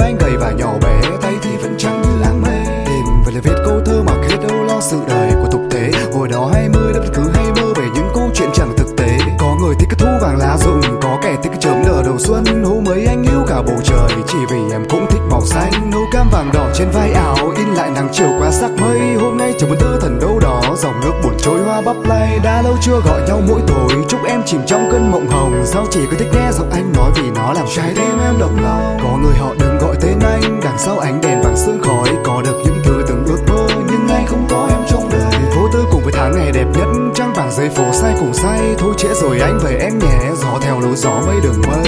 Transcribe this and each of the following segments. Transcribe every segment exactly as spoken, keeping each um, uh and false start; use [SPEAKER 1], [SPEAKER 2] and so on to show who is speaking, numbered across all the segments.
[SPEAKER 1] vai anh gầy và nhỏ bé, tay thì vẫn trắng như áng mây. Đêm về là viết câu thơ mà kết đâu lo sự đời của tục tế. Hồi đó hai mươi đã cứ hay mơ về những câu chuyện chẳng thực tế. Có người thích cái thu vàng lá rụng, có kẻ thích cái chớm nở đầu xuân. Hôm ấy anh yêu cả bầu trời chỉ vì em cũng thích màu xanh. Nâu cam vàng đỏ trên vai áo in lại nắng chiều qua sắc mây. Hôm nay chẳng muốn tơ thần đâu đó, dòng nước buồn trôi hoa bắp lay. Đã lâu chưa gọi nhau mỗi tối, chúc em chìm trong cơn mộng hồng. Sao chỉ có thích nghe giọng anh nói vì nó làm trái tim em động lòng. Có người họ đừng gọi tên anh, đằng sau ánh đèn vàng sương khói. Có được những thứ từng ước mơ nhưng anh không có em trong đời. Phố tư cùng với tháng ngày đẹp nhất, trăng vàng dưới phố say cùng say. Thôi trễ rồi anh về em nhé, gió theo lối gió mây đường mây.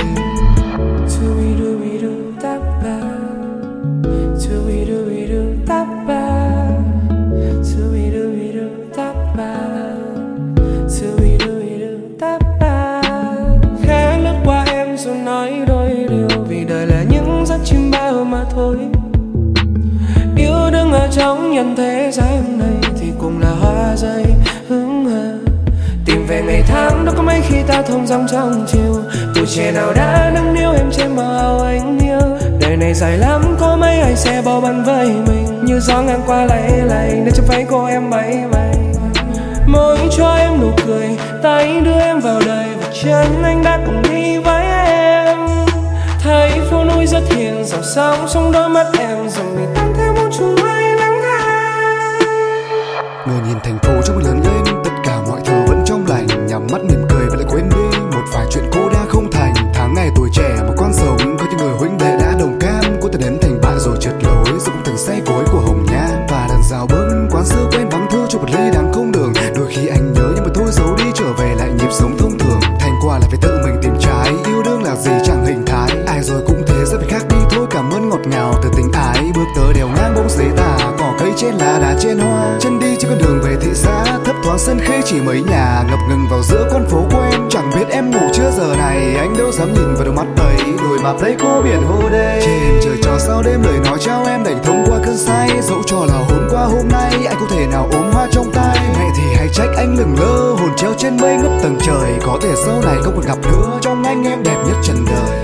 [SPEAKER 2] Khẽ lướt qua em rồi nói đôi điều, vì đời là những giấc chim bao mà thôi. Yêu đương ở trong nhân thế giới hôm nay thì cùng là hoa rơi hững hờ. Tìm về ngày tháng đó có mấy khi ta thông dong trong chiều. Tuổi trẻ nào đã nâng niu em trên màu anh yêu. Đời này dài lắm có mấy ai sẽ bao băn với mình. Như gió ngang qua lay lay để cho váy cô em bay bay. Môi cho em nụ cười, tay đưa em vào đời. Và chân anh đã cùng đi với em. Thấy phố núi rất hiền, dòng sóng trong đôi mắt em dòng mình tăng theo một chùm mây nắng than.
[SPEAKER 1] Người nhìn thành phố trong lớn lên, tất cả mọi thứ vẫn trong lành. Nhắm mắt mỉm cười và lại quên đi một vài chuyện cũ đã không thành. Tháng ngày tuổi trẻ một con sống, có những người huynh đệ đã đồng cam. Cô ta đến thành bại rồi trượt lối, rồi cũng từng say cối của hồng nhan. Và đàn rào bớn quán xưa quen vắng thưa cho một ly đắng không đường. Đôi khi anh nhớ nhưng mà thôi giấu đi, trở về lại nhịp sống thông thường. Thành quả là phải tự mình tìm trái, yêu đương là gì chẳng hình thái. Ai rồi cũng thế sẽ phải khác đi thôi, cảm ơn ngọt ngào từ tình ái. Bước tới đèo ngang bông giấy tà, cỏ cây trên lá đá trên hoa. Chân đi trên con đường về thị xã, thấp thoáng sân khê chỉ mấy nhà. Ngập ngừng vào giữa con phố quen, chẳng biết em ngủ chưa giờ này. Anh đâu dám nhìn vào đôi mắt ấy, đôi mắt lấy cô biển hồ đây. Trên trời trò sao đêm lời nói trao em đành thông qua cơn say. Dẫu cho là hôm qua hôm nay anh không thể nào ôm hoa trong tay. Mẹ thì hay trách anh lừng lơ, hồn treo trên mây ngất tầng trời. Có thể sau này không còn gặp nữa, trong anh em đẹp nhất trần đời.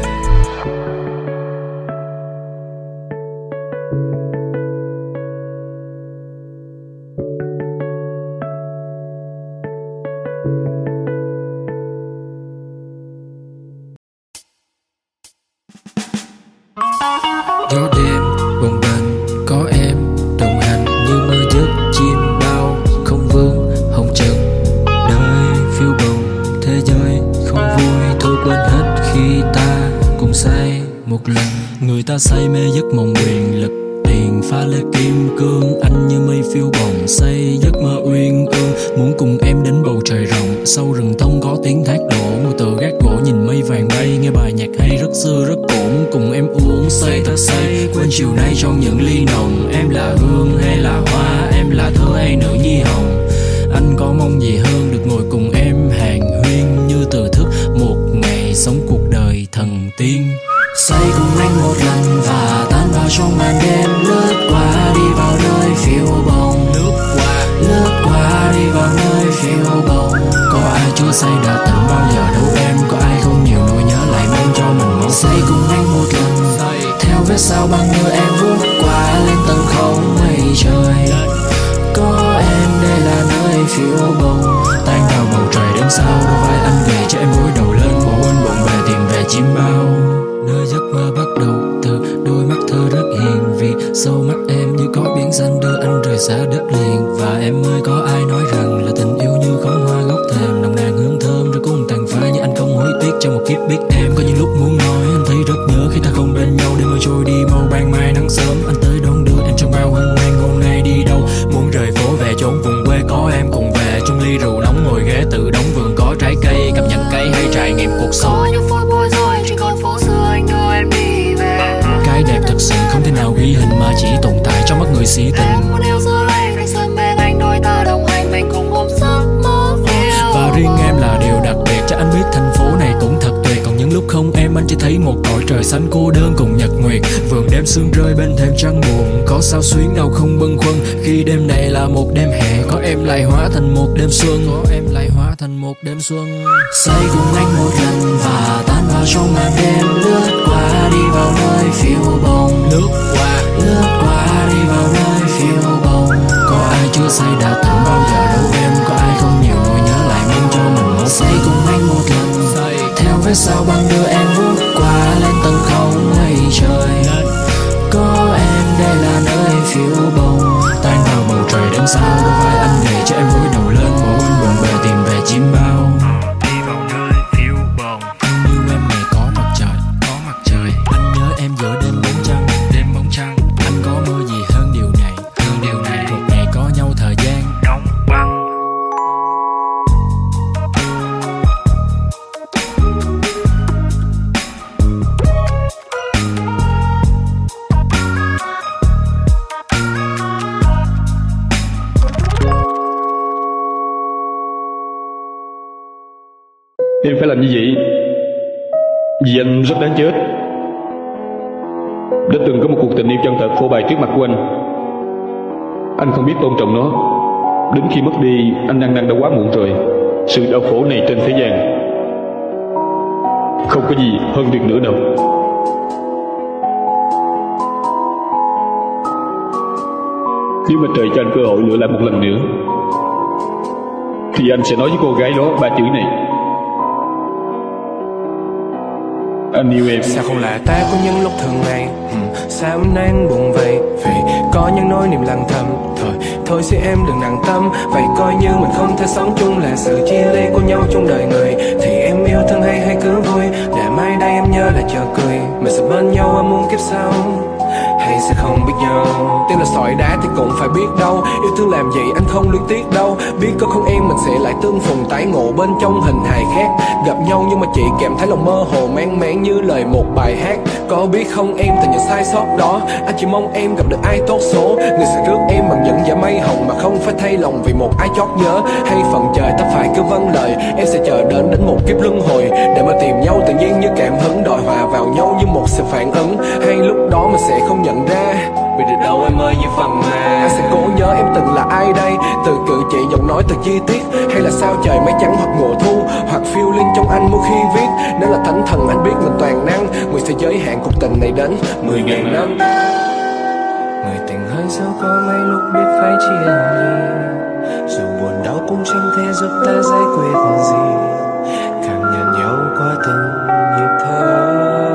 [SPEAKER 3] Gió đêm bồng bềnh có em đồng hành như mơ giấc chim bao không vương hồng trần. Đời phiêu bồng thế giới không vui, thôi quên hết khi ta cùng say một lần. Người ta say mê giấc mộng quyền lực tiền pha lê kim cương. Anh như mây phiêu bồng say giấc mơ uyên ương. Muốn cùng em đến bầu trời rộng, sau rừng thông có tiếng thác đổ. Ngồi tựa gác gỗ nhìn mây vàng bay, nghe bài nhạc hay rất xưa rất cũ. Muốn cùng em uống say thật say, quên chiều nay trong những ly nồng. Em là hương hay là hoa, em là thơ hay nữ nhi hồng. Anh có mong gì hơn được ngồi cùng em hàn huyên, như từ thức một ngày sống cuộc đời thần tiên. Say cùng anh một lần và tan vào trong màn đêm. Lướt qua đi vào nơi phiêu bồng, lướt qua lướt qua đi vào nơi phiêu bồng. Có ai chưa say đã tỉnh bao giờ đâu em, có ai không nhiều nỗi nhớ lại mang cho mình máu. Say cùng anh một lần, theo vết sao băng mưa em vút qua lên tầng không mây trời. Có em đây là nơi phiêu bồng, tan vào bầu trời đêm sao. Đôi vai anh về cho em gối đầu lên, bỏ quên bộn bề tìm về chim bao. Nơi giấc mơ bắt đầu từ đôi mắt thơ rất hiền, vì sâu mắt em như có biển xanh đưa anh rời xa đất liền. Và em ơi có ai nói rằng là tình yêu như khóm hoa gốc thềm, nồng nàn hương thơm rồi cũng tàn phai. Nhưng anh không hối tiếc cho một kiếp biết em. Có những lúc muốn nói anh thấy rất nhớ khi ta không bên nhau. Đêm mưa trôi đi mau ban mai nắng sớm, anh tới đón đưa em trong bao hân hoan. Hôm nay đi đâu muốn rời phố về chốn vùng quê, có em cùng về chung ly rượu nóng ngồi ghế tự đóng vườn có trái cây, cảm nhận cây hay trải nghiệm cuộc sống.
[SPEAKER 4] Có những phút bối rối trên con phố xưa anh đưa em đi về.
[SPEAKER 3] Cái đẹp thật sự không thể nào ghi hình mà chỉ tồn tại trong mắt người si tình.
[SPEAKER 4] Em muốn yêu giữa lane cánh sân bên anh, đôi ta đồng hành mình cùng ôm giấc mơ phiêu.
[SPEAKER 3] Và riêng em là điều đặc biệt, cho anh biết thành phố này cũng thật tuyệt. Còn những lúc không em anh chỉ thấy một cõi trời xanh cô đơn cùng nhật nguyệt. Vườn đêm sương rơi bên thềm trăng buồn, có sao xuyến nào không bâng khuâng. Khi đêm này là một đêm hè, có em lại hóa thành một đêm xuân. Có em lại hóa thành một đêm xuân.
[SPEAKER 2] Say cùng anh một lần và tan vào trong màn đêm, lướt qua đi vào nơi phiêu bồng,
[SPEAKER 3] Lướt qua,
[SPEAKER 2] lướt qua đi vào nơi phiêu bồng.
[SPEAKER 3] có ai chưa say đã từng bao giờ đâu em, có ai không nhiều nỗi nhớ lại mang cho mình một
[SPEAKER 2] Say cùng anh một lần,
[SPEAKER 3] say.
[SPEAKER 2] theo vết sao băng đưa em vút qua lên tầng không mây trời. Có em đây là nơi phiêu bồng,
[SPEAKER 3] Tan vào bầu trời đêm sao, đôi vai anh gầy cho em gối đầu lên, mồ hôi buồn bề tìm về chim bao.
[SPEAKER 5] Đi vào nơi phiêu bồng.
[SPEAKER 3] Anh yêu em ngày có mặt trời, có mặt trời. Anh nhớ em giữa đêm bóng trăng,
[SPEAKER 5] Đêm bóng trăng
[SPEAKER 3] anh có mơ gì hơn điều này,
[SPEAKER 5] hơn điều này
[SPEAKER 3] một ngày có nhau thời gian.
[SPEAKER 5] đóng băng.
[SPEAKER 6] Em phải làm như vậy vì anh rất đáng chết. Đã từng có một cuộc tình yêu chân thật phô bày trước mặt của anh. Anh không biết tôn trọng nó. Đến khi mất đi, anh ăn năn đã quá muộn rồi. Sự đau khổ này trên thế gian không có gì hơn được nữa đâu. Nếu mà trời cho anh cơ hội lựa lại một lần nữa thì anh sẽ nói với cô gái đó ba chữ này: anh yêu em.
[SPEAKER 2] sao không là ta có những lúc thường ngày, ừ, sao hôm nay anh buồn vậy, vì có những nỗi niềm lặng thầm. Thôi, thôi xin em đừng nặng tâm, vậy coi như mình không thể sống chung, là sự chia ly của nhau trong đời người. Thì em yêu thương hay hay cứ vui, để mai đây em nhớ là chờ cười, mình sẽ bên nhau ở muôn kiếp sau, hay sẽ không biết nhau. Tên là sỏi đá thì cũng phải biết đâu, yêu thương làm gì anh không luyến tiếc đâu. Biết có không em mình sẽ lại tương phùng tái ngộ bên trong hình hài khác. Gặp nhau nhưng mà chỉ kèm thấy lòng mơ hồ mang máng như lời một bài hát. Có biết không em từ những sai sót đó, anh chỉ mong em gặp được ai tốt số, người sẽ rước em bằng những dải mây hồng mà không phải thay lòng vì một ai chót nhớ. Hay phần trời ta phải cứ vâng lời, em sẽ chờ đến đến một kiếp luân hồi để mà tìm nhau tự nhiên như cảm hứng, đòi hòa vào nhau như một sự phản ứng. Hay lúc đó mình sẽ không nhận ra, vì từ đâu em ơi như phần mà anh sẽ cố nhớ em từng là ai đây, từ cử chỉ giọng nói từ chi tiết, hay là sao trời mây trắng hoặc mùa thu, hoặc phiêu linh trong anh mỗi khi viết. Nếu là thánh thần anh biết mình toàn năng, người sẽ giới hạn cuộc tình này đến mười ngàn năm. Người tình hơi sao có mấy lúc biết phải chia ly, dù buồn đau cũng chẳng thể giúp ta giải quyết gì, cảm nhận nhau qua từng nhịp thở.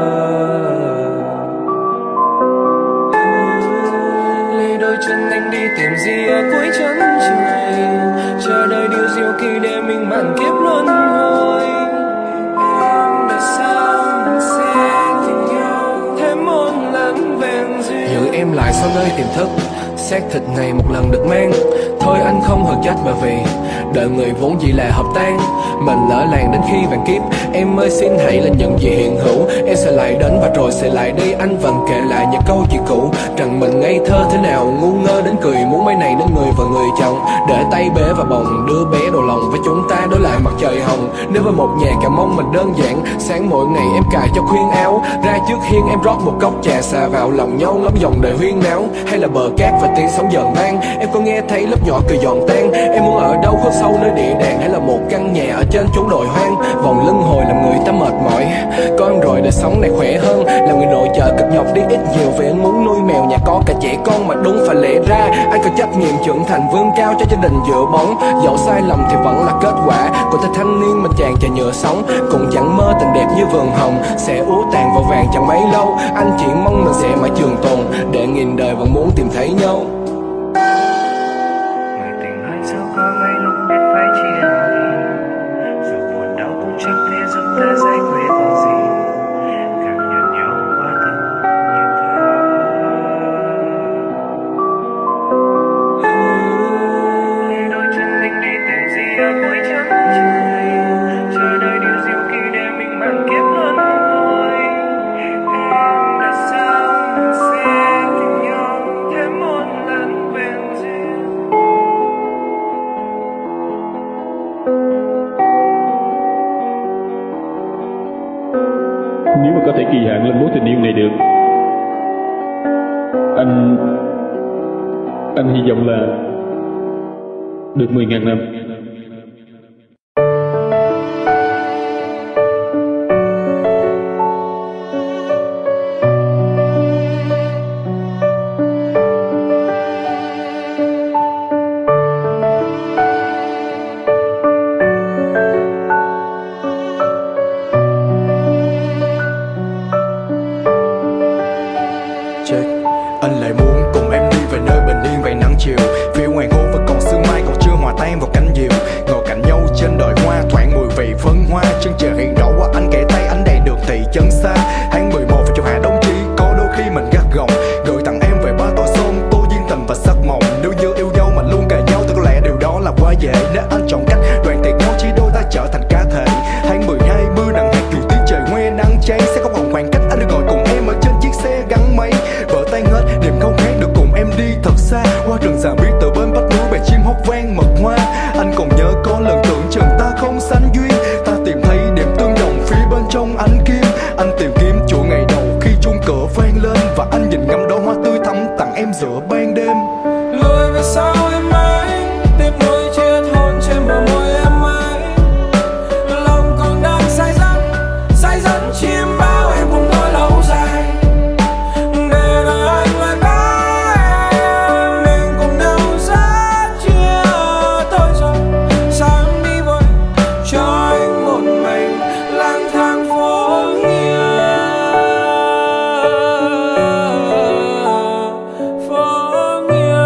[SPEAKER 2] Lấy đôi chân anh đi tìm gì ở cuối chân trời, chờ đợi điều diệu kỳ để mình màn kiếp luân hồi. Em đã sao mình sẽ tìm nhau thêm một lần vẹn duyên, giữ em lại sau nơi tiềm thức, xác thịt này một lần được mang. Thôi anh không hờn trách bởi vì đời người vốn chỉ là hợp tan, mình lỡ làng đến khi vạn kiếp. Em ơi xin hãy là những gì hiện hữu, em sẽ lại đến và rồi sẽ lại đi. Anh vẫn kể lại những câu chuyện cũ, rằng mình ngây thơ thế nào, ngu ngơ đến cười, muốn mấy này đến người và người chồng, để tay bế và bồng đứa bé đầu lòng với chúng ta đối lại mặt trời hồng. Nếu với một nhà cà mong mình đơn giản, sáng mỗi ngày em cài cho khuyên áo, ra trước hiên em rót một cốc trà, xà vào lòng nhau ngắm dòng đời huyên náo. Hay là bờ cát và tiếng sóng dần vang, em có nghe thấy lớp nhỏ cười giòn tan. Em muốn ở đâu khuất sâu nơi địa đàng, hay là một căn nhà ở trên chốn đồi hoang. Vòng lưng hồi làm người ta mệt mỏi, có em rồi đời sống này khỏe hơn. Làm người nội trợ cực nhọc đi ít nhiều, vì anh muốn nuôi mèo nhà có cả trẻ con mà đúng phải lẽ ra. Anh có trách nhiệm trưởng thành vươn cao cho gia đình dựa bóng, dẫu sai lầm thì vẫn là kết quả của thời thanh niên mình chàng chà nhựa sống. Cũng chẳng mơ tình đẹp như vườn hồng sẽ úa tàn vào vàng chẳng mấy lâu. Anh chỉ mong mình sẽ mãi trường tồn, để nghìn đời vẫn muốn tìm thấy nhau.
[SPEAKER 5] Người tình hay sao có mấy lúc biết phải chia ly, dù buồn đau cũng chẳng thể giúp ta giải quyết gì, cảm nhận nhau qua từng nhịp thở. Lấy đôi chân anh đi tìm gì ở cuối chân trời, chờ đợi điều diệu kỳ để mình màn kiếp luân hồi. Em đã sao mình sẽ tìm nhau thêm một lần vẹn duyên.
[SPEAKER 6] Nếu mà có thể kỳ hạn lên mối tình yêu này được, Anh Anh hy vọng là được mười ngàn năm.
[SPEAKER 1] sánh duyên. Ta tìm thấy điểm tương đồng phía bên trong ánh kim. Anh tìm kiếm chỗ ngày đầu khi chuông cửa vang lên, và anh nhìn ngắm đóa hoa tươi thắm tặng em giữa ban đêm.
[SPEAKER 2] Lùi về sau em anh, tiếc nuối chia thôn trên bờ môi em anh. Lòng còn đang say dứt, say dứt chim bao em cùng nỗi lâu dài. Để đời anh lại có em, mình cùng nhau rất chia tôi rồi. Sao em đi vội cho anh một mình lang thang phố Nghĩa. Phố Nghĩa.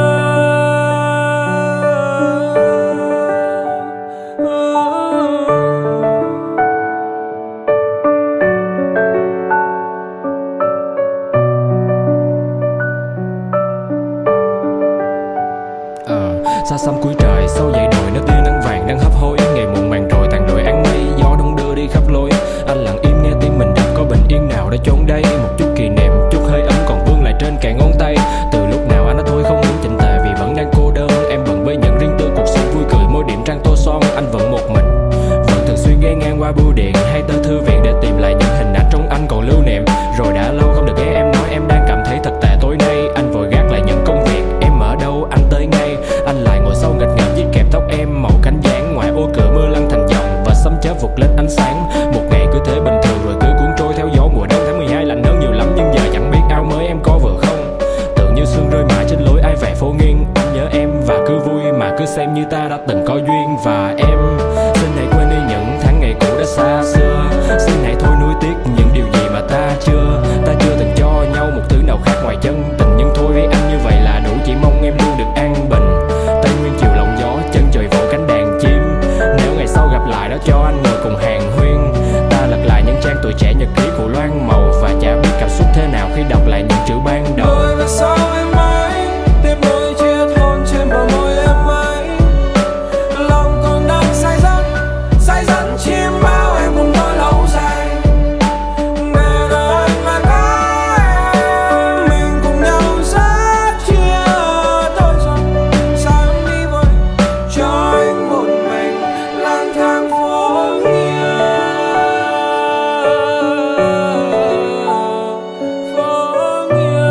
[SPEAKER 3] Ờ, xa xăm cuối trời, sâu dậy đồi, nước tiên nắng vàng đang hấp hối. Ngày muộn màng rồi, tàn lụi áng mây, gió đông đưa đi khắp lối. Anh lặng im nghe tim mình đập, có bình yên nào để chốn đây. Một chút kỷ niệm, chút hơi ấm còn vương lại trên cài ngón tay. Từ lúc nào anh đã thôi không muốn chỉnh tề vì vẫn đang cô đơn. Em bận với những riêng tư cuộc sống vui cười, môi điểm trang tô son. Anh vẫn một mình, vẫn thường xuyên ghé ngang qua bưu điện hay tới thư viện để tìm lại những hình ảnh trong anh còn lưu niệm. Rồi đã lâu không được nghe em nói em đang cảm thấy thật tệ tối nay. Anh vội gác lại những công việc, em ở đâu anh tới ngay. Anh lại ngồi sâu nghịch ngợm với kẹp tóc em màu cánh gián. Ngoài ô cửa mưa lăn thành dòng và sấm chớp vụt lên ánh sáng. Một ngày cứ thế bình thường rồi cứ cuốn trôi theo gió. Mùa đông tháng mười hai lạnh hơn nhiều lắm, nhưng giờ chẳng biết áo mới em có vừa không. Tự như sương rơi mãi trên lối ai về phố nghiêng. Anh nhớ em và cứ vui mà cứ xem như ta đã từng có duyên. Và em xin hãy quên đi những tháng ngày cũ đã xa xưa. Xin hãy thôi nuối tiếc những điều gì mà ta chưa Ta chưa từng cho nhau một thứ nào khác ngoài chân tình. Nhưng thôi với anh như vậy là đủ, chỉ mong em luôn được an bình. Tây nguyên chiều lòng gió, chân trời vỗ cánh đàn chim. Nếu ngày sau gặp lại đó cho anh ngồi cùng hàng huyên. Ta lật lại những trang tuổi trẻ nhật ký của loan màu. Và chả biết cảm xúc thế nào khi đọc lại những chữ ban đầu.
[SPEAKER 2] Lùi về sau em anh, tiếc nuối chia thôn trên bờ môi em anh. Lòng còn đang say dứt, say dứt chim bao em cùng nỗi lâu dài. Để đời anh lại có em, mình cùng nhau rất chia tôi rồi. Sao em đi vội cho anh một mình lang thang phố Nghĩa. Phố Nghĩa.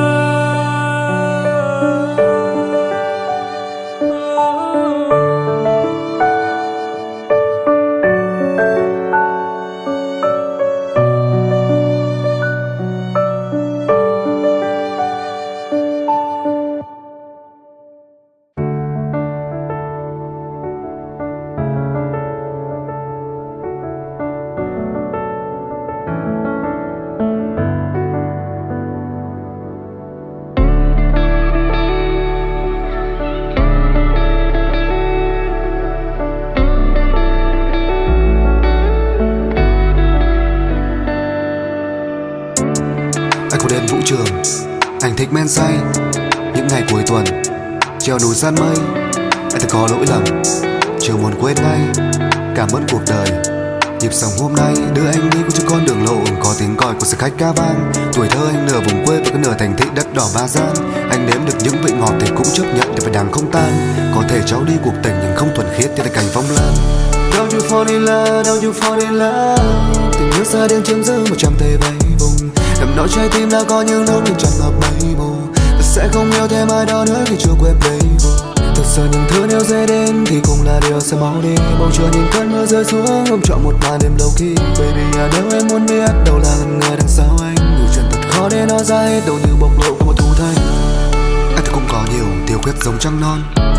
[SPEAKER 1] Anh có đến vũ trường, anh thích men say. Những ngày cuối tuần, treo núi san mây. Anh thật có lỗi lầm, chưa muốn quên ngay. Cảm ơn cuộc đời, nhịp sống hôm nay đưa anh đi qua cho con đường lộ. Có tiếng còi của xe khách ca vang. Tuổi thơ anh nửa vùng quê và cái nửa thành thị đất đỏ ba gian. Anh nếm được những vị ngọt thì cũng chấp nhận để phải đắng không tan. Có thể cháu đi cuộc tình nhưng không thuần khiết như là cành phong lan. Don't you fall in love, don't you fall in love. Tình yêu xa đến chiếm giữ một trăm tay vây vùng. Em nói trái tim đã có những lúc nhưng chẳng hợp mấy màu. Ta sẽ không yêu thêm ai đó nữa khi chưa quen playboy. Thực sự những thứ nếu dễ đến thì cũng là điều sẽ mau đi. Bầu trời nhìn cơn mưa rơi xuống, không chọn một màn đêm low key. Baby à, nếu em muốn biết đâu là người đằng sau anh. Nhiều chuyện thật khó để nói ra hết, đâu như bộc lộ của một thủ thanh. Anh thì cũng có nhiều thiếu khuyết giống trăng non.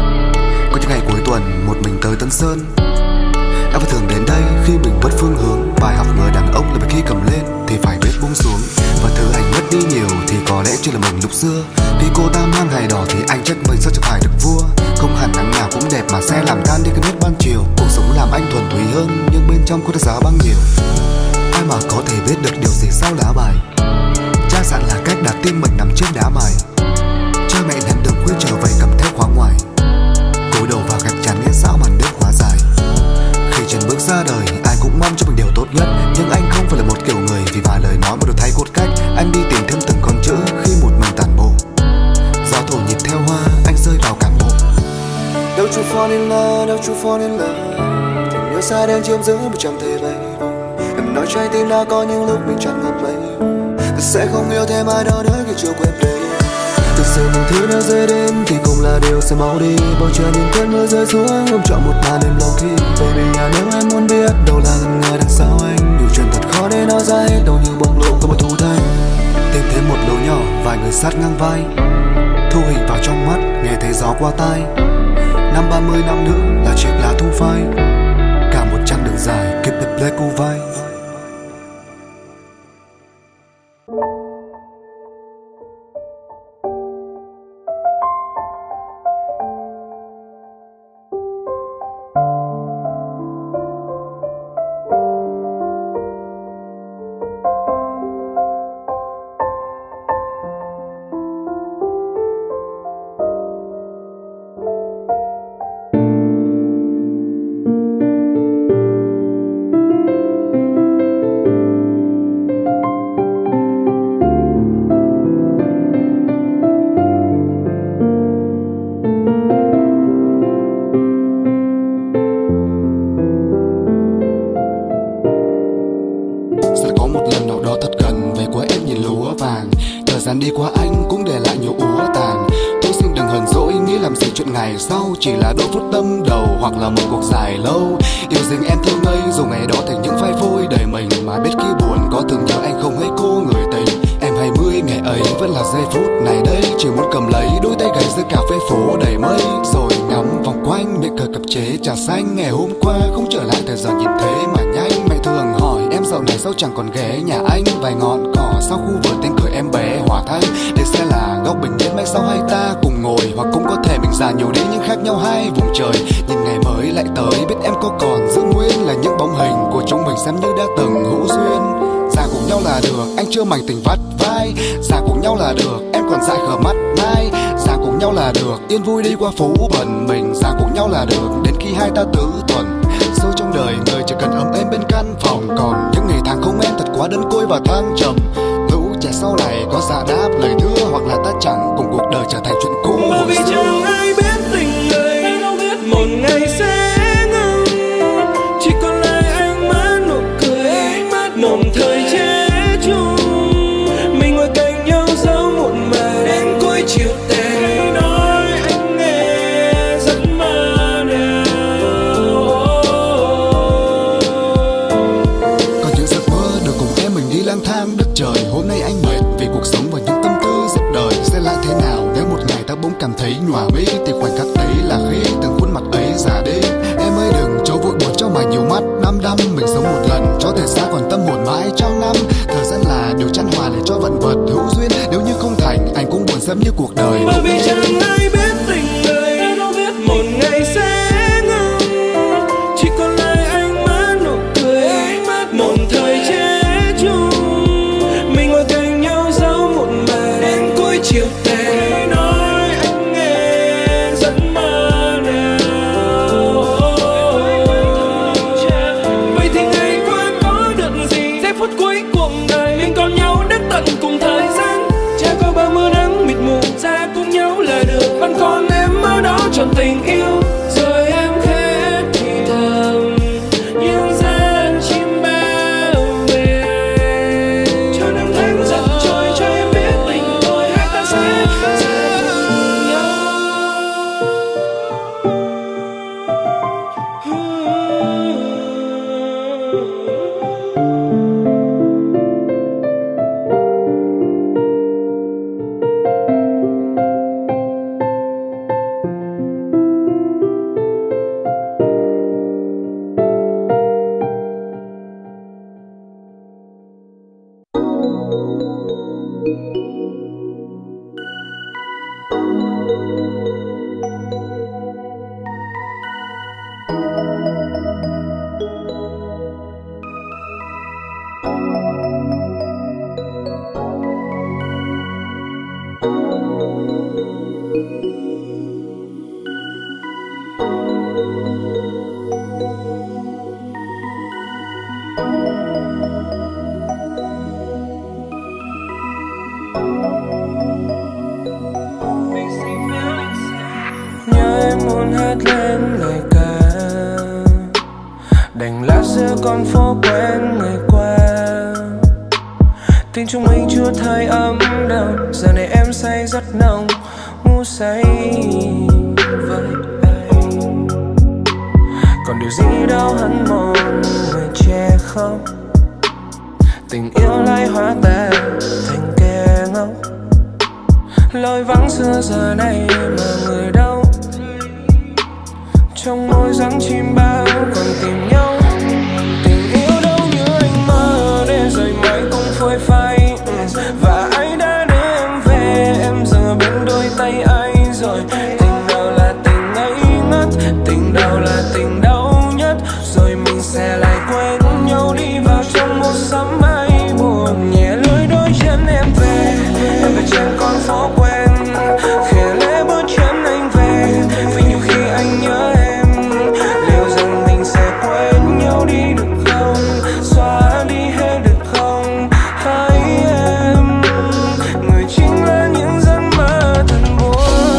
[SPEAKER 1] Có những ngày cuối tuần một mình tới Tân Sơn. Em phải thường đến đây khi mình mất phương hướng. Bài học người đàn ông là khi cầm lên thì phải biết buông xuống. Và thứ anh mất đi nhiều thì có lẽ chưa là mình lúc xưa. Khi cô ta mang hài đỏ thì anh trách mình sao chẳng phải được vua. Không hẳn nắng nào cũng đẹp mà xe làm tan đi cái nét ban chiều. Cuộc sống làm anh thuần túy hơn nhưng bên trong có được giá bao nhiêu. Ai mà có thể biết được điều gì sau lá bài. Cha dặn là cách đặt tim mình nằm trên đá mài. Cha mẹ nhận đường khuyên trở về cầm theo khóa ngoài. Cúi đầu vào gạch chắn nghe sao màn đêm quá dài. Khi chân bước ra đời ai cũng mong cho mình điều tốt nhất. Nhưng anh không phải là một kiểu người vì vài lời nói mà được thay cốt cách. Anh đi tìm thêm từng con chữ khi một mình tản bộ. Gió thổi nhịp theo hoa anh rơi vào cảm bộ. Don't you fall in love, don't you fall in love. Tình yêu xa đang chiếm giữ một trăm thế vây vùng. Em nói trái tim đã có những lúc mình tràn ngập mây. Ta sẽ không yêu thêm ai đó nữa khi chưa quên đây. Thực sự những thứ đã rơi đến thì cũng là điều sẽ mau đi. Bầu trời những cơn mưa rơi xuống không chọn một màn đêm lâu khi. Baby à, nếu em muốn biết đâu là ngần ngơ đằng sau anh, điều chuyện thật khó để nói ra hết đâu như bộc lộ có một thủ thanh. Tìm thêm một lối nhỏ, vài người sát ngang vai, thu hình vào trong mắt, nghe thấy gió qua tai. Năm ba mươi năm nữa là chiếc lá thu phai, cả một chặng đường dài kết bật lê cu vai.
[SPEAKER 7] Đi qua anh cũng để lại nhiều úa tàn. Tôi xin đừng hờn dỗi nghĩ làm gì chuyện ngày sau, chỉ là đôi phút tâm đầu hoặc là một cuộc dài lâu. Yêu dình em thơ ngây dù ngày đó thành những phai phôi đời mình, mà biết khi buồn có từng nhớ anh không hay cô người tình. Em hai mươi ngày ấy vẫn là giây phút này đây, chỉ muốn cầm lấy đôi tay gầy dưới cà phê phố đầy mây, rồi ngắm vòng quanh miệng cờ cập chế trà xanh. Ngày hôm qua không trở lại thời giờ nhìn thế mà nhanh. Mẹ thường hỏi em dạo này sao chẳng còn ghé nhà anh, vài ngọn cỏ sau khu vườn tên cười em bé hòa thanh để sẽ là góc bình yên mai sau hai ta cùng ngồi, hoặc cũng có thể mình già nhiều đi nhưng khác nhau hai vùng trời. Nhìn ngày mới lại tới biết em có còn giữ nguyên là những bóng hình của chúng mình xem như đã từng hữu duyên. Già cùng nhau là được, anh chưa mảnh tình vắt vai. Già cùng nhau là được, em còn dại khờ mắt mai. Già cùng nhau là được, yên vui đi qua phố bần mình. Già cùng nhau là được, đến khi hai ta tứ tuần. Sâu trong đời người chỉ cần ấm êm bên căn phòng, còn những ngày tháng không em thật quá đơn côi và thăng trầm. Lũ trẻ sau này có giả đáp lời thưa, hoặc là ta chẳng cùng cuộc đời trở thành chuyện cũ.
[SPEAKER 2] Mà vì chẳng ai biết tình người một ngày sẽ ngừng, chỉ còn lại ánh mắt nụ cười mộng thời trẻ trung. Mình ngồi cạnh nhau dẫu muộn màng đến cuối chiều tàn, nói anh nghe rất mơ đều.
[SPEAKER 7] Còn những giấc mơ được cùng em mình đi lang thang đất trời. Hôm nay anh mệt vì cuộc sống và những tâm tư dập đời. Sẽ lại thế nào nếu một ngày ta bỗng cảm thấy nhòa mi, thì khoảnh khắc ấy là khi từng khuôn mặt ấy già đi. Em ơi đừng cho vội buồn cho mà nhiều mắt đăm đăm. Mình sống một lần cho thể xác còn tâm hồn mãi trăm năm. Thời gian là điều chăn hòa để cho vận vật hữu duyên. Nếu như không thành anh cũng buồn xem như cuộc đời.
[SPEAKER 2] Bởi vì chẳng ai biết tình người một ngày sẽ ngừng, chỉ còn lại ánh mắt nụ cười một thời trẻ trung. Mình ngồi cạnh nhau dẫu muộn màng đến cuối chiều tàn, nói anh nghe rất mơ đều. Vậy thì ngày qua có được gì? Giây phút cuối cuộc đời mình còn nhau đến tận cùng thời gian. Cha có bao mưa nắng mịt mù, ra cùng nhau là được. Vẫn còn em ở đó trọn tình yêu. Rồi em khẽ thì thầm những gian chim bao về, cho năm tháng dần trôi cho em biết tình tôi hai ta sẽ sẽ cùng nhau. giữa con phố quen người qua. Tình chúng mình chưa thấy ấm đâu, giờ này em say rất nồng, ngu say với anh. Còn điều gì đâu hẳn một người trẻ không, tình yêu lại hóa tan thành kẻ ngốc. Lối vắng xưa giờ này mà người đâu, trong môi dáng chim bao còn tìm nhau. Tình yêu đâu như anh mơ, để rồi mãi cũng phôi phai. Và anh đã để em về, em giờ bên đôi tay anh rồi. Tình nào là tình ngây ngất, tình nào là tình đau nhất, rồi mình sẽ lại quên nhau đi vào trong một sớm mai buồn nhẹ. Lối đôi chân em về, em về trên con phố quen, khẽ lẽ bước chân anh về, vì nhiều khi anh nhớ em. Liệu rằng mình sẽ quên nhau đi được không, xóa đi hết được không? Hãy em, người chính là những giấc mơ thật buồn.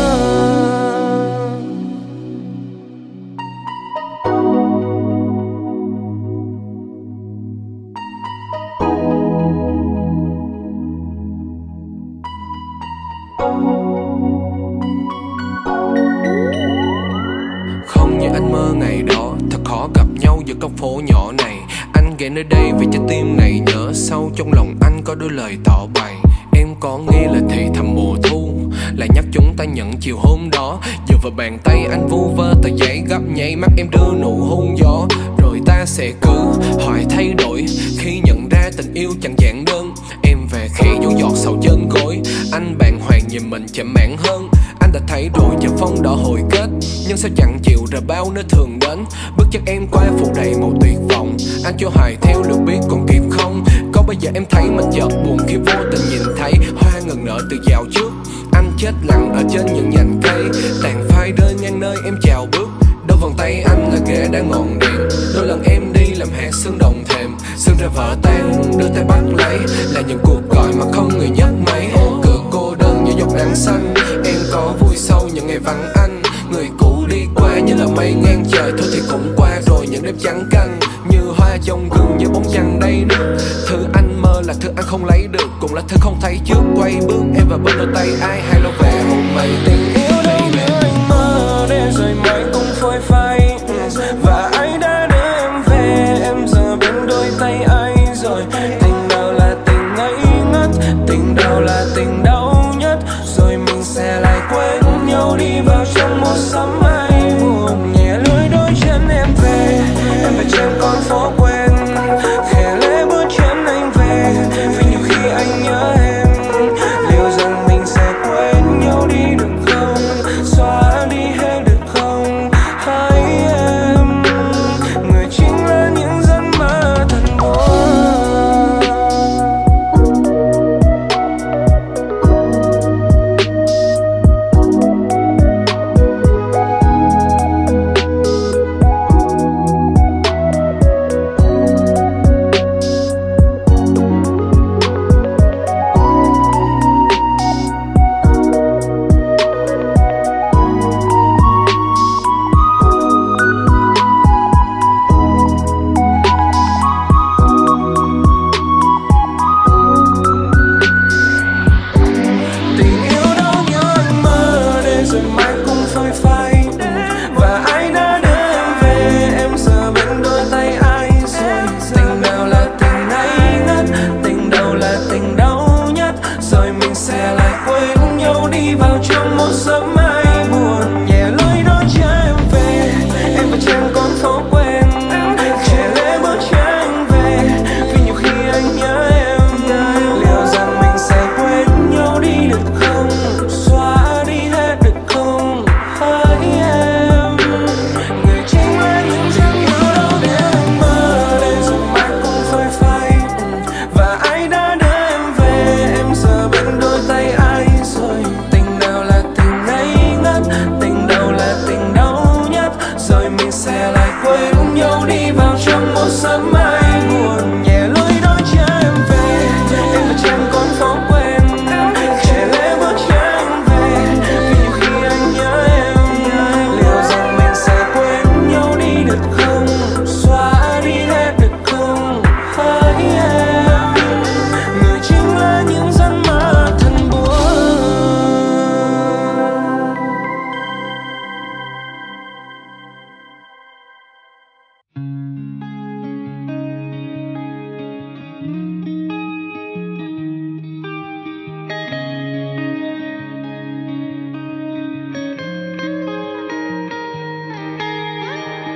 [SPEAKER 2] Không như anh mơ ngày đó, thật khó gặp nhau giữa con phố nhỏ này. Anh ghé nơi đây vì trái tim này nhớ sâu trong lòng anh có đôi lời tỏ bày. Em có nghe lời thì thầm mùa thu, lại nhắc chúng ta nhận chiều hôm đó. Giờ vào bàn tay anh vu vơ tờ giấy gấp nháy mắt em đưa nụ hôn gió. Rồi ta sẽ cứ hỏi thay đổi khi nhận ra tình yêu chẳng giản đơn. Em về khẽ dỗ giọt sầu trên gối, anh bàng hoàng nhìn mình chậm mãn hơn. Anh đã thấy rồi chờ phong đỏ hồi kết, nhưng sao chẳng chịu rời bao nơi thường đến. Bước chân em qua phủ đầy màu tuyệt vọng, anh cho hài theo được biết còn kịp không. Có bây giờ em thấy mình chợt buồn khi vô tình nhìn thấy hoa ngần nở từ dạo trước. Anh chết lặng ở trên những nhành cây, tàn phai rơi ngang nơi em chào bước. Đôi vòng tay anh là ghế đã ngọn đèn, đôi lần em đi làm hạt sương đồng thềm. Sương ra vỡ tan, đưa tay bắt lấy là những cuộc gọi mà không người nhấc máy. Cửa cô đơn như giọt nắng xanh, em có vui sâu những ngày vắng anh. Người cũ đi qua như là mây ngang trời, thôi thì cũng qua rồi những đêm trắng canh. Như hoa trong gương, như bóng chẳng đầy nước. Thứ anh mơ là thứ anh không lấy được, cũng là thứ không thấy trước quay bước. Em và bên đôi tay ai hay lo về hôm mây tình yêu đâu như anh mơ, để rồi mãi cũng phôi phai. Và anh đã để em về, em giờ bên đôi tay anh rồi. Tình nào là tình ngây ngất, tình nào là tình đau nhất, rồi mình sẽ lại quên nhau đi vào trong một sớm mai buồn nhẹ. Lối đôi chân em về, em về trên con phố quen, khẽ lẽ bước chân anh về, vì nhiều khi anh nhớ em. Liệu rằng mình sẽ quên nhau đi được không, xóa đi hết được không? Hãy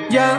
[SPEAKER 2] Yeah.